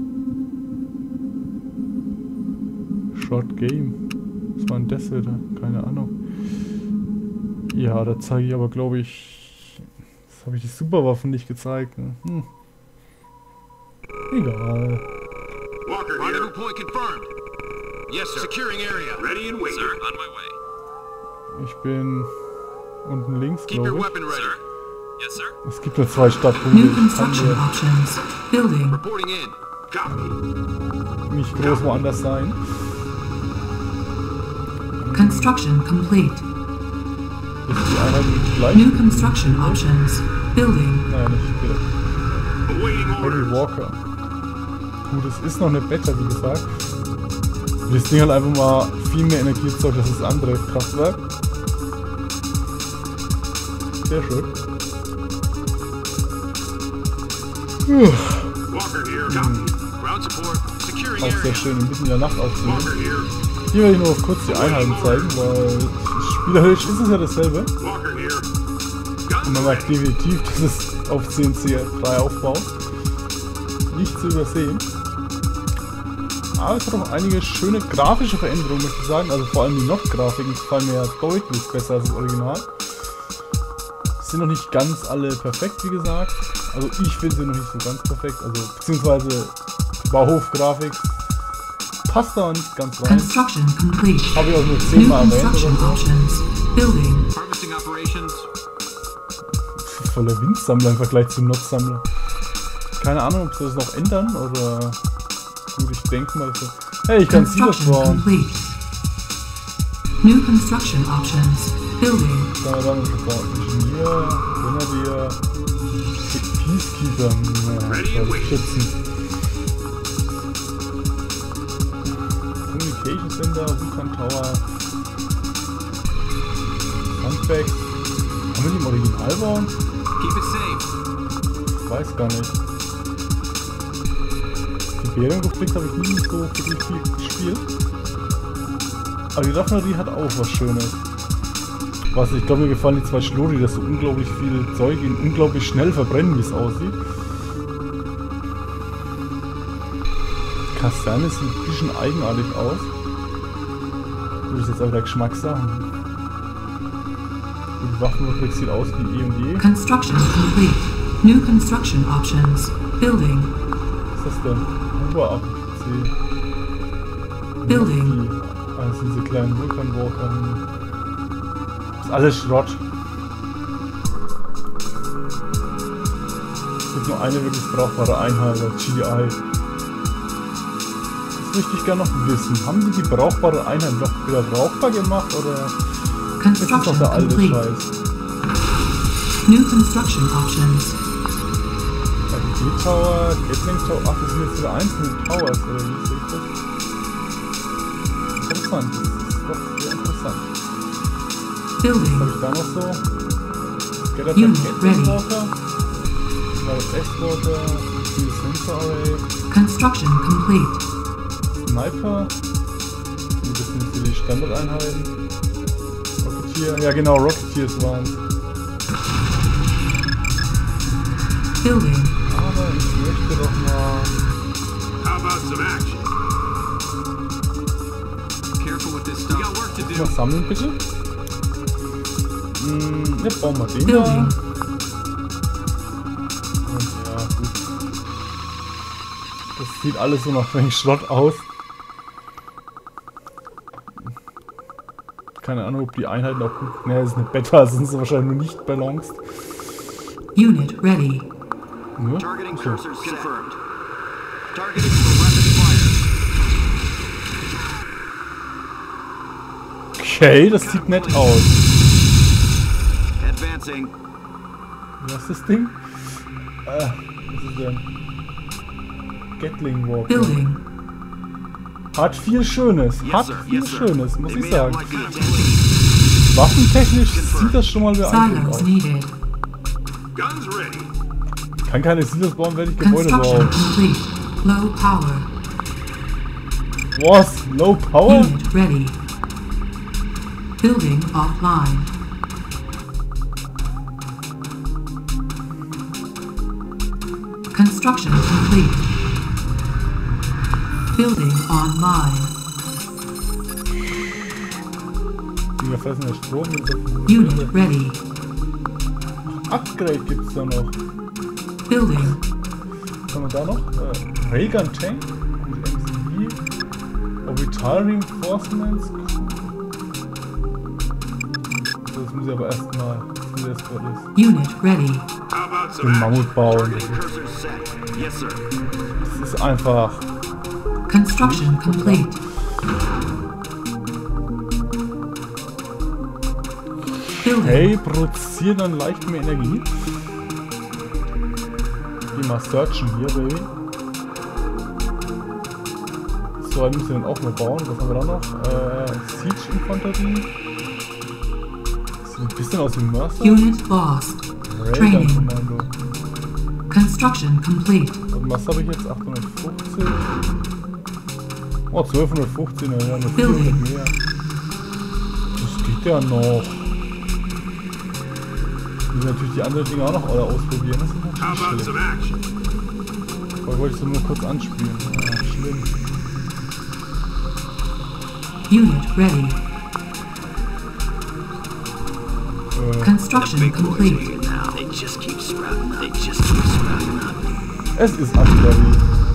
Short Game. Was war denn das wieder? Keine Ahnung. Ja, da zeige ich aber, glaube ich... Jetzt habe ich die Superwaffen nicht gezeigt. Ne? Egal. Walker, rendezvous point confirmed. Yes, sir. Securing area. Ready and waiting. Sir, on my way. Ich bin unten links, Keep your glaube ich. weapon ready. Sir. Yes, sir. Es gibt nur 2 Startpunkte. New construction options. Building. Reporting in. Copy. Nicht groß woanders sein. Construction complete. Ist die Einheit gleich? New construction options. Building. Nein, nicht wieder. Awaiting Heavy orders. Walker. Gut, es ist noch eine Beta, wie gesagt. Das Ding hat einfach mal viel mehr Energie erzeugt als das andere Kraftwerk. Sehr schön. Walker here. Copy. Ground support. Securing Auch sehr area. schön, mitten in der Nacht aufzunehmen. Walker here. Hier werde ich nur kurz die Einheiten zeigen, weil spielerisch ist es ja dasselbe. Walker here. Und Guns man merkt ready. definitiv, dass es auf CNC3 aufbaut. Nicht zu übersehen. Aber es hat auch einige schöne grafische Veränderungen, möchte ich sagen. Also vor allem die Nord-Grafiken gefallen mir ja deutlich besser als das Original. Sind noch nicht ganz alle perfekt, wie gesagt. Also ich finde sie noch nicht so ganz perfekt. Also beziehungsweise die Bauhof-Grafik passt da nicht ganz rein. Construction complete. Habe ich auch nur New 10-mal erwähnt construction oder so. options. Building. Harvesting operations. Voller Windsammler im Vergleich zum Notsammler. Keine Ahnung, ob sie das noch ändern oder... Gut, ich denke mal, dass... Hey, ich kann Silos Construction bauen. complete. New construction options. Building. Keine Ahnung, Ingenieur, Grenadier, Peacekeeper, Schützen. Communication Center, Vulkan Tower, Handbags. Kann man die im Original bauen? Keep it safe. Weiß gar nicht. Tiberium-Konflikt habe ich nie so wirklich viel gespielt. Aber die Raffinerie hat auch was Schönes. Was, ich glaube, mir gefallen die zwei Schlori, dass so unglaublich viel Zeug in unglaublich schnell verbrennen, wie es aussieht. Die Kaserne sieht ein bisschen eigenartig aus. Das ist jetzt aber der Geschmackssache. Die Waffenreplik sieht aus wie E&E. Construction complete. New construction options. Building. Was ist das denn? Ober-APC. Building. Also diese kleinen Vulkanwalker. Ist alles Schrott. Es gibt nur eine wirklich brauchbare Einheit, das GDI. Das möchte ich gerne noch wissen. Haben sie die brauchbare Einheit noch wieder brauchbar gemacht oder ist das noch Construction der alte complete. Scheiß? New construction options. Die Tower, Gatling Tower, ach, das sind jetzt wieder einzelne Towers, oder wie sehe ich das? Interessant, das ist doch sehr interessant. Was Building. habe ich da noch so? Skeleton Unit Gatling ready. Walker, Smart Exporter, Field Sensor Array, Construction complete. Sniper, das sind so die Standardeinheiten. Rocketeer, ja genau, Rocketeers waren es. Building. Aber ich möchte doch mal... How about some action? Careful with this stuff. We got work to do. Was sammeln bitte? Ja, bauen wir den da. Building. Und ja, gut. Das sieht alles so nach wenig Schrott aus. Keine Ahnung, ob die Einheiten auch gut... Ne, das ist eine Beta, sind sie wahrscheinlich nur nicht balanced. Unit ready. Ja, Targeting so. cursors confirmed. Targeting for rapid fire. Okay, das sieht nett aus. Advancing. Was ist das Ding? Was ist denn? Gatling Walker. Building. Hat viel Schönes. Yes, Hat sir. viel Yes, sir. Schönes, muss They ich may have sagen. like the attention. Waffentechnisch sieht das schon mal beeindruckend Silos aus. needed. Guns ready. Kann keine Silos bauen, werde ich Gebäude Construction bauen. complete. Low power. Was? Low Power? Unit ready. Building offline. Construction complete. Building online. Die fressen ja Strom. Unit ready. Upgrade gibt's da noch. Building. Was haben wir da noch? Raygun Tank mit MCV. Orbital Reinforcements. So, das muss ich aber erstmal. Unit ready. How about some Den action? Mammut bauen. Targeting cursors set. Yes, sir. Das ist einfach. Construction complete. Building. Hey, produzieren dann leicht mehr Energie. Geh mal searchen hier, Baby. So, einen müssen wir dann auch mal bauen. Was haben wir da noch? Siege-Infanterie. Sieht ein bisschen aus wie Mercer. Unit lost. Training. Railgun-Kommando. Construction complete. Und was habe ich jetzt? 850? Oh, 1250, ja, eine 400 Building. mehr. Das geht ja noch. Wir müssen natürlich die anderen Dinge auch noch alle ausprobieren. Das ist How natürlich about some schlimm. action? Aber wollte ich so nur kurz anspielen. Ja, schlimm. Unit ready. Construction Big boys complete. here now. They just keep sprouting up. They just keep sprouting up. Es ist Artillerie.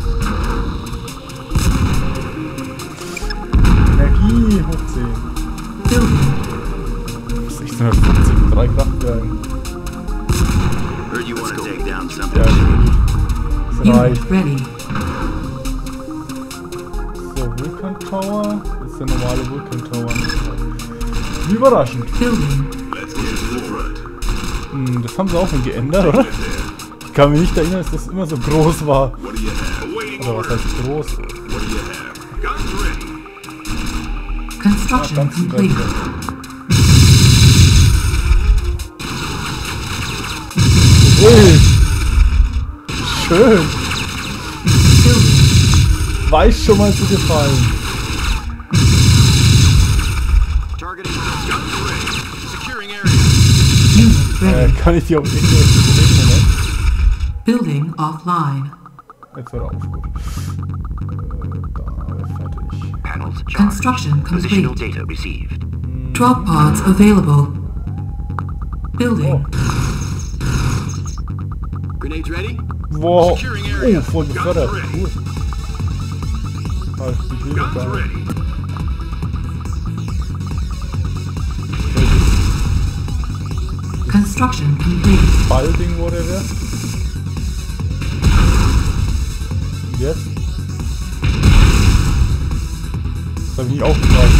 Energie hoch 10. Building. 1650 mit 3 Kraftwerken. Heard you want to take down something. Ja, das reicht. Unit ready. So, Vulcan Tower. Das ist der normale Vulcan Tower. Wie überraschend. Building. Let's get to the front. Das haben sie auch schon geändert, oder? Ich kann mich nicht erinnern, dass das immer so groß war. What do you have? Awaiting Oder was orders. heißt groß? What do you have? Guns ready. Construction ganz complete. Ui. Schön. Building. Weiß schon mal zu gefallen. Targeting guns ready. Securing area. Unit ready. Kann ich die auf Englisch bewegen, Moment? Building offline. Jetzt wird er auf, gut. Da, fertig. Panels charged. Construction Positional complete. data received. Drop pods available. Building. Grenades ready. Wow. Securing area. Oh, voll gefördert. Guns ready. Cool. Ah, ich will Guns gar nicht. ready. Construction complete. Balding whatever. Und jetzt? Das hab ich nicht aufgefragt.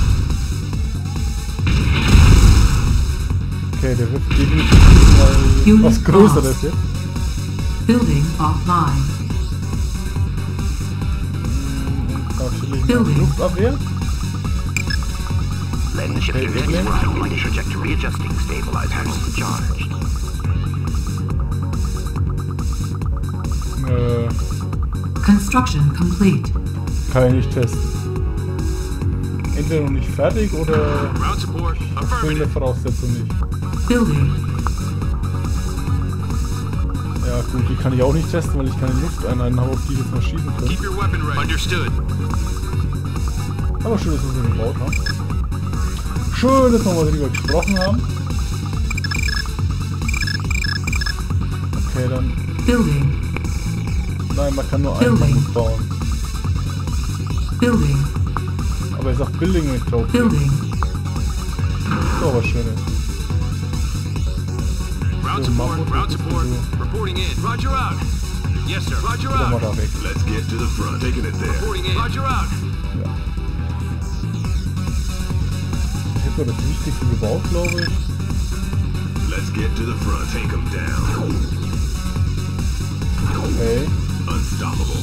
Okay, der wird definitiv mal Unit was Größeres lost. jetzt. Building offline. Natürlich Building. Luftabwehr. Lens shifter Okay, is Lens. right. Trajectory adjusting. Stabilize panels charged. Construction complete. Kann ich nicht testen. Entweder noch nicht fertig oder Ground support. erfüllen Affirmative. der Voraussetzung nicht. Building. Ja gut, die kann ich auch nicht testen, weil ich keine Lufteinheiten habe, auf die ich jetzt mal schießen kann. Keep your weapon ready. Understood. Aber schön, dass wir sie gebaut haben. Schön, dass wir mal darüber gesprochen haben. Okay, dann... Building. Nein, man kann nur einen Building. Mammut bauen. Building. Aber er sagt Building mit drauf. Building. So was Schönes. Ground So, support. Mammut, Ground das ist support. so. Reporting in. Roger out. Yes, sir. Roger Geh doch mal out. da weg. Let's get to the front. Taking it there. Reporting in. Roger out. Ja. Ich hätte das Wichtigste gebaut, glaube ich. Let's get to the front. Take them down. Okay. Unstoppable.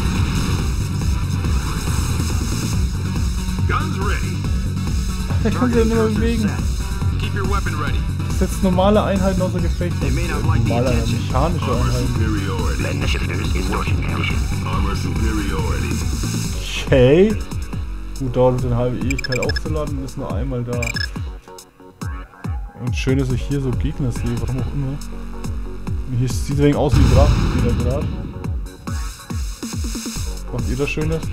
Guns ready. Der kann sich ja nicht mehr bewegen. Keep your weapon ready. Das setzt normale Einheiten außer Gefecht. They may not like the Normale, attention. mechanische Einheiten. Superiority. Lens shifters in working condition. Armor superiority. Okay. Gut, dauert eine halbe Ewigkeit aufzuladen und ist nur einmal da. Und schön, dass ich hier so Gegner sehe, warum auch immer. Und hier sieht es aus wie Drachen, wieder gerade. Macht ihr das Schönes?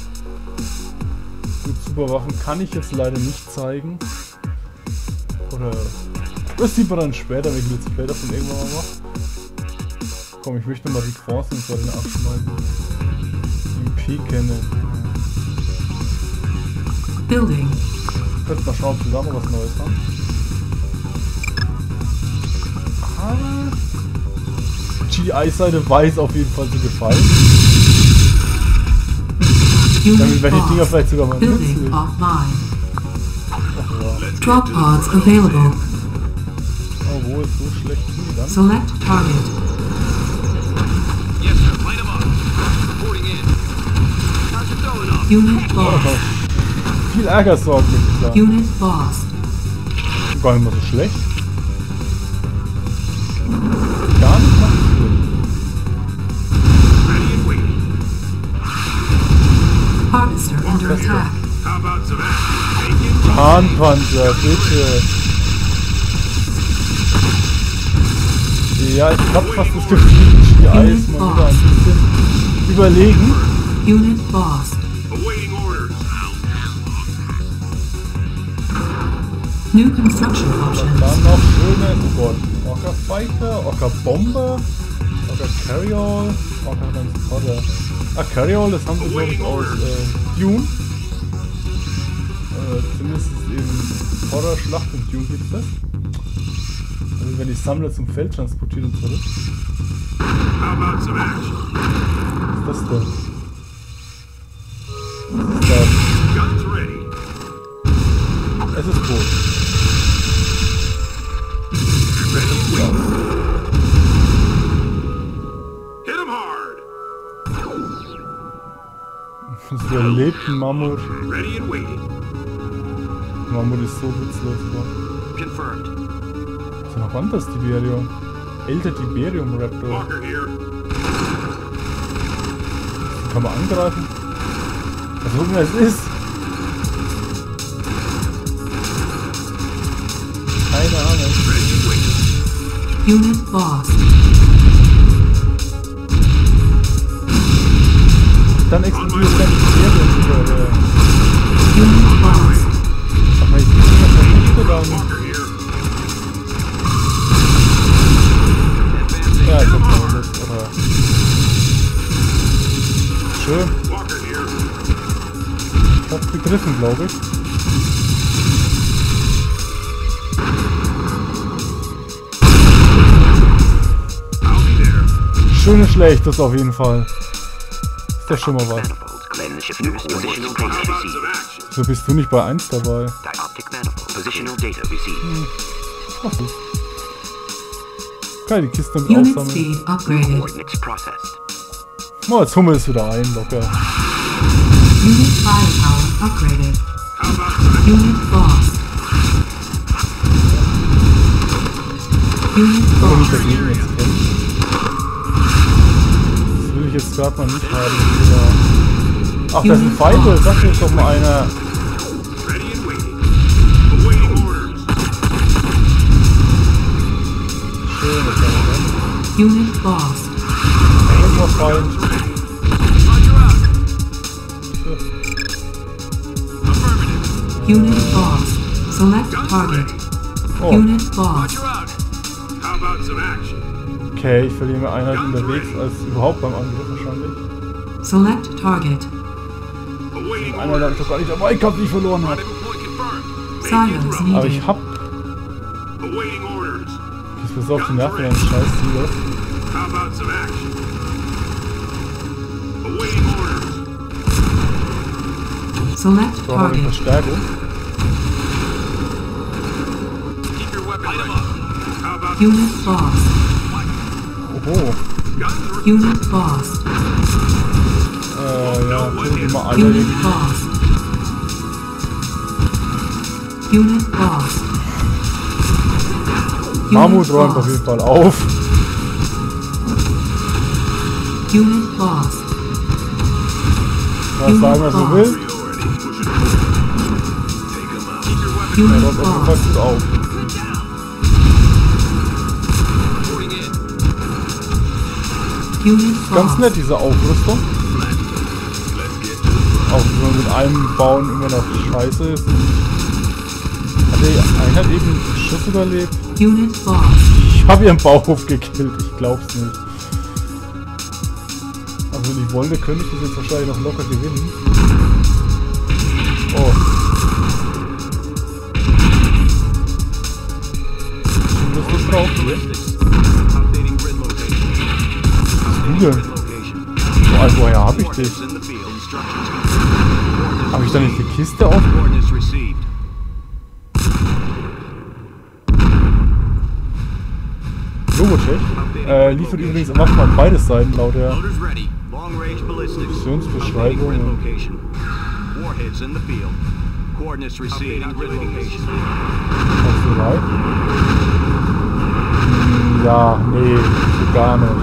Gut, super Waffen kann ich jetzt leider nicht zeigen. Oder... Das sieht man dann später, wenn ich Let's Play davon irgendwann mal mache. Komm, ich möchte mal die Crossings bei denen abschneiden. MP kennen. Building. Könnt mal schauen, ob wir da noch was Neues haben. Ah. GI-Seite weiß auf jeden Fall zu gefallen. Damit werde ich die Dinger vielleicht sogar mal Building nutzen. offline. Ach ja. Drop pods available. Oh, wo ist so schlecht sind die dann? Select target. Yes, sir. Line them up. Reporting in. How's it going up? Unit lost. Viel Ärger sorgt, würde ich sagen. Unit lost. Gar nicht mal so schlecht. Gar nicht mal so schlecht. Ready and waiting. Harvester under attack. How about some action? Taking Hahnpanzer, bitte. Ja, ich hab fast das Gefühl, die Eis mal wieder ein bisschen überlegen. Unit lost. awaiting orders. New construction options. Dann noch schöne, oh Gott, Orca Fighter, Orca Bomber, Orca Carryall, Orca Transporter. Ah, Carryall, das haben sie glaube ich aus Dune. Zumindest in Horror Schlacht und Dune gibt es das. Also wenn die Sammler zum Feld transportieren und zurück. How about some action? Was ist das denn? Was ist das? Guns ready. Es ist tot. Ready and waiting. Hit 'em hard. Es überlebt ein Mammut. Ready and waiting. Mammut ist so witzlos geworden. Confirmed. Was ist noch anders, Tiberio? Älter Tiberium Raptor. Walker here. Kann man angreifen? Was auch immer es ist. Keine Ahnung. Unit lost. Dann explodiert das Tiberium wieder. Unit lost. Aber ich bin nicht vernichtet dann. Walker here. Ja, ich hab keine Lust, aber... Schön. Walker here. Ich hab's begriffen, glaube ich. I'll be there. Schönes Schlechtes auf jeden Fall. Ist doch schon mal was. Manifold. Cleanse shifters. Positional data Thoughts of received. action. So bist du nicht bei 1 dabei. Dioptic manifold. Positional data received. Ach du. Kann ich die Kiste mit Unit aufsammeln. speed upgraded. Coordinates processed. Oh, jetzt hummeln es wieder ein, locker. Unit firepower upgraded. How about some Unit lost. Unit Aber nicht lost. dagegen jetzt kämpfen. Das will ich jetzt gerade mal nicht haben. Ja. Ach, das sind Feinde, sag mir doch mal einer. ready and waiting. Awaiting orders. Schön, das war dann. Unit lost. Irgendwo Feind. Roger out. Affirmative. Unit lost. Select target. Oh, Unit lost. Roger out. How about some action? okay, ich verliere mehr Einheit unterwegs als überhaupt beim Angriff wahrscheinlich. Select target. Awaiting Einer, der ich doch gar nicht dabei gehabt, die ich verloren habe. Rendezvous point confirmed. Silence Aber needed. ich hab. Awaiting orders. Das ist auf die Nerven, ein scheiß Ziel. How about some action? Awaiting orders. Select Ich brauche eine target. Verstärkung. Keep your weapon ready. How about Unit lost. Oho. guns ready? Unit lost. Ja, tun die mal alle. Unit lost. Unit lost. Mammut Unit räumt auf lost. jeden Fall auf. Unit lost. Was sagen wir so will. Er Unit räumt auf jeden Fall lost. gut auf. Reporting in. Unit Ganz lost. nett, diese Aufrüstung. Auch wenn man mit einem Bauen immer noch scheiße ist. Hat die Einheit eben einen Schuss überlebt? Unit lost. Ich habe ihren Bauhof gekillt, ich glaub's nicht. Also wenn ich wollte, könnte ich das jetzt wahrscheinlich noch locker gewinnen. Oh. Schon das nicht drauf hier. Updating grid location. Hier. Boah, woher hab ich dich? In the field. Instructions. Habe ich da nicht die Kiste auf? Coordinates received. Robotech. Liefert übrigens Waffen an beide Seiten laut der Loaders ready. Long range ballistics. Missionsbeschreibung. Updating grid location. Warheads in the field. Coordinates received. Grid location. Aufserei. Ja, nee, so gar nicht.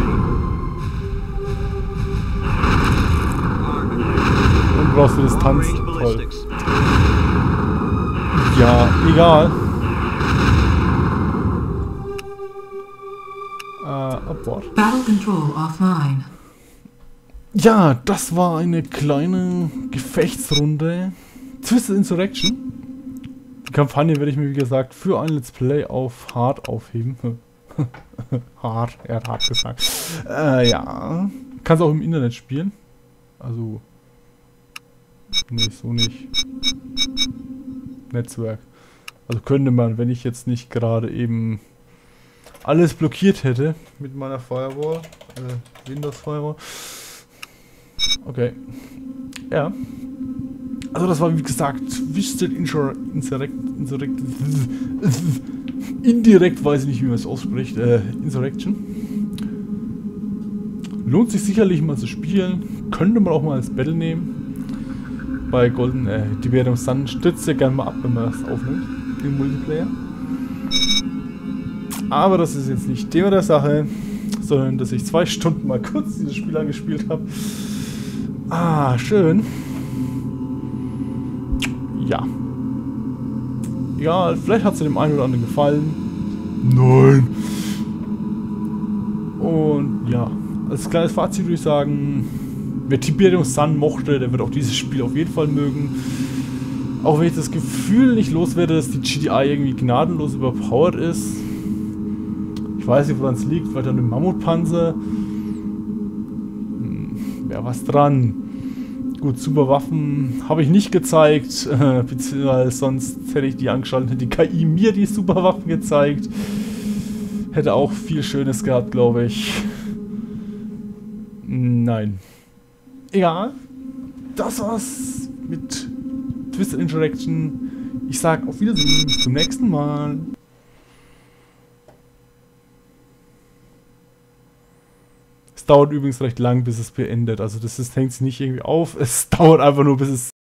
Und brauchst du Distanz. Long range Toll. ballistics. Ja, egal. Abort. Battle control offline. Ja, das war eine kleine Gefechtsrunde. Twisted Insurrection. Die Kampagne werde ich mir, wie gesagt, für ein Let's Play auf Hard aufheben. Hard, er hat hart gesagt. Ja. Kannst auch im Internet spielen. Also. Nee, so nicht. Netzwerk. Also könnte man, wenn ich jetzt nicht gerade eben alles blockiert hätte mit meiner Firewall. Windows Firewall. Okay. Ja. Also das war wie gesagt Twisted Indirekt weiß ich nicht, wie man es ausspricht. Insurrection. Lohnt sich sicherlich mal zu spielen. Könnte man auch mal als Battle nehmen. Bei Golden Tiberium Sun stützt ja gerne mal ab, wenn man das aufnimmt. Den Multiplayer. Aber das ist jetzt nicht Thema der Sache, sondern dass ich 2 Stunden mal kurz dieses Spiel angespielt habe. Ah, schön. Ja. Ja, vielleicht hat es dem einen oder anderen gefallen. Nein. Und ja, als kleines Fazit würde ich sagen, wer Tiberium Sun mochte, der wird auch dieses Spiel auf jeden Fall mögen. Auch wenn ich das Gefühl nicht loswerde, dass die GDI irgendwie gnadenlos überpowered ist. Ich weiß nicht, woran es liegt, weil dann im Mammutpanzer wäre was dran. Gut, super Waffen habe ich nicht gezeigt, beziehungsweise sonst hätte ich die angeschaltet, hätte die KI mir die super Waffen gezeigt. Hätte auch viel Schönes gehabt, glaube ich. Nein. Egal. Das war's mit Twisted Interaction. Ich sag auf Wiedersehen, bis zum nächsten Mal. Es dauert übrigens recht lang, bis es beendet. Also das hängt sich nicht irgendwie auf. Es dauert einfach nur, bis es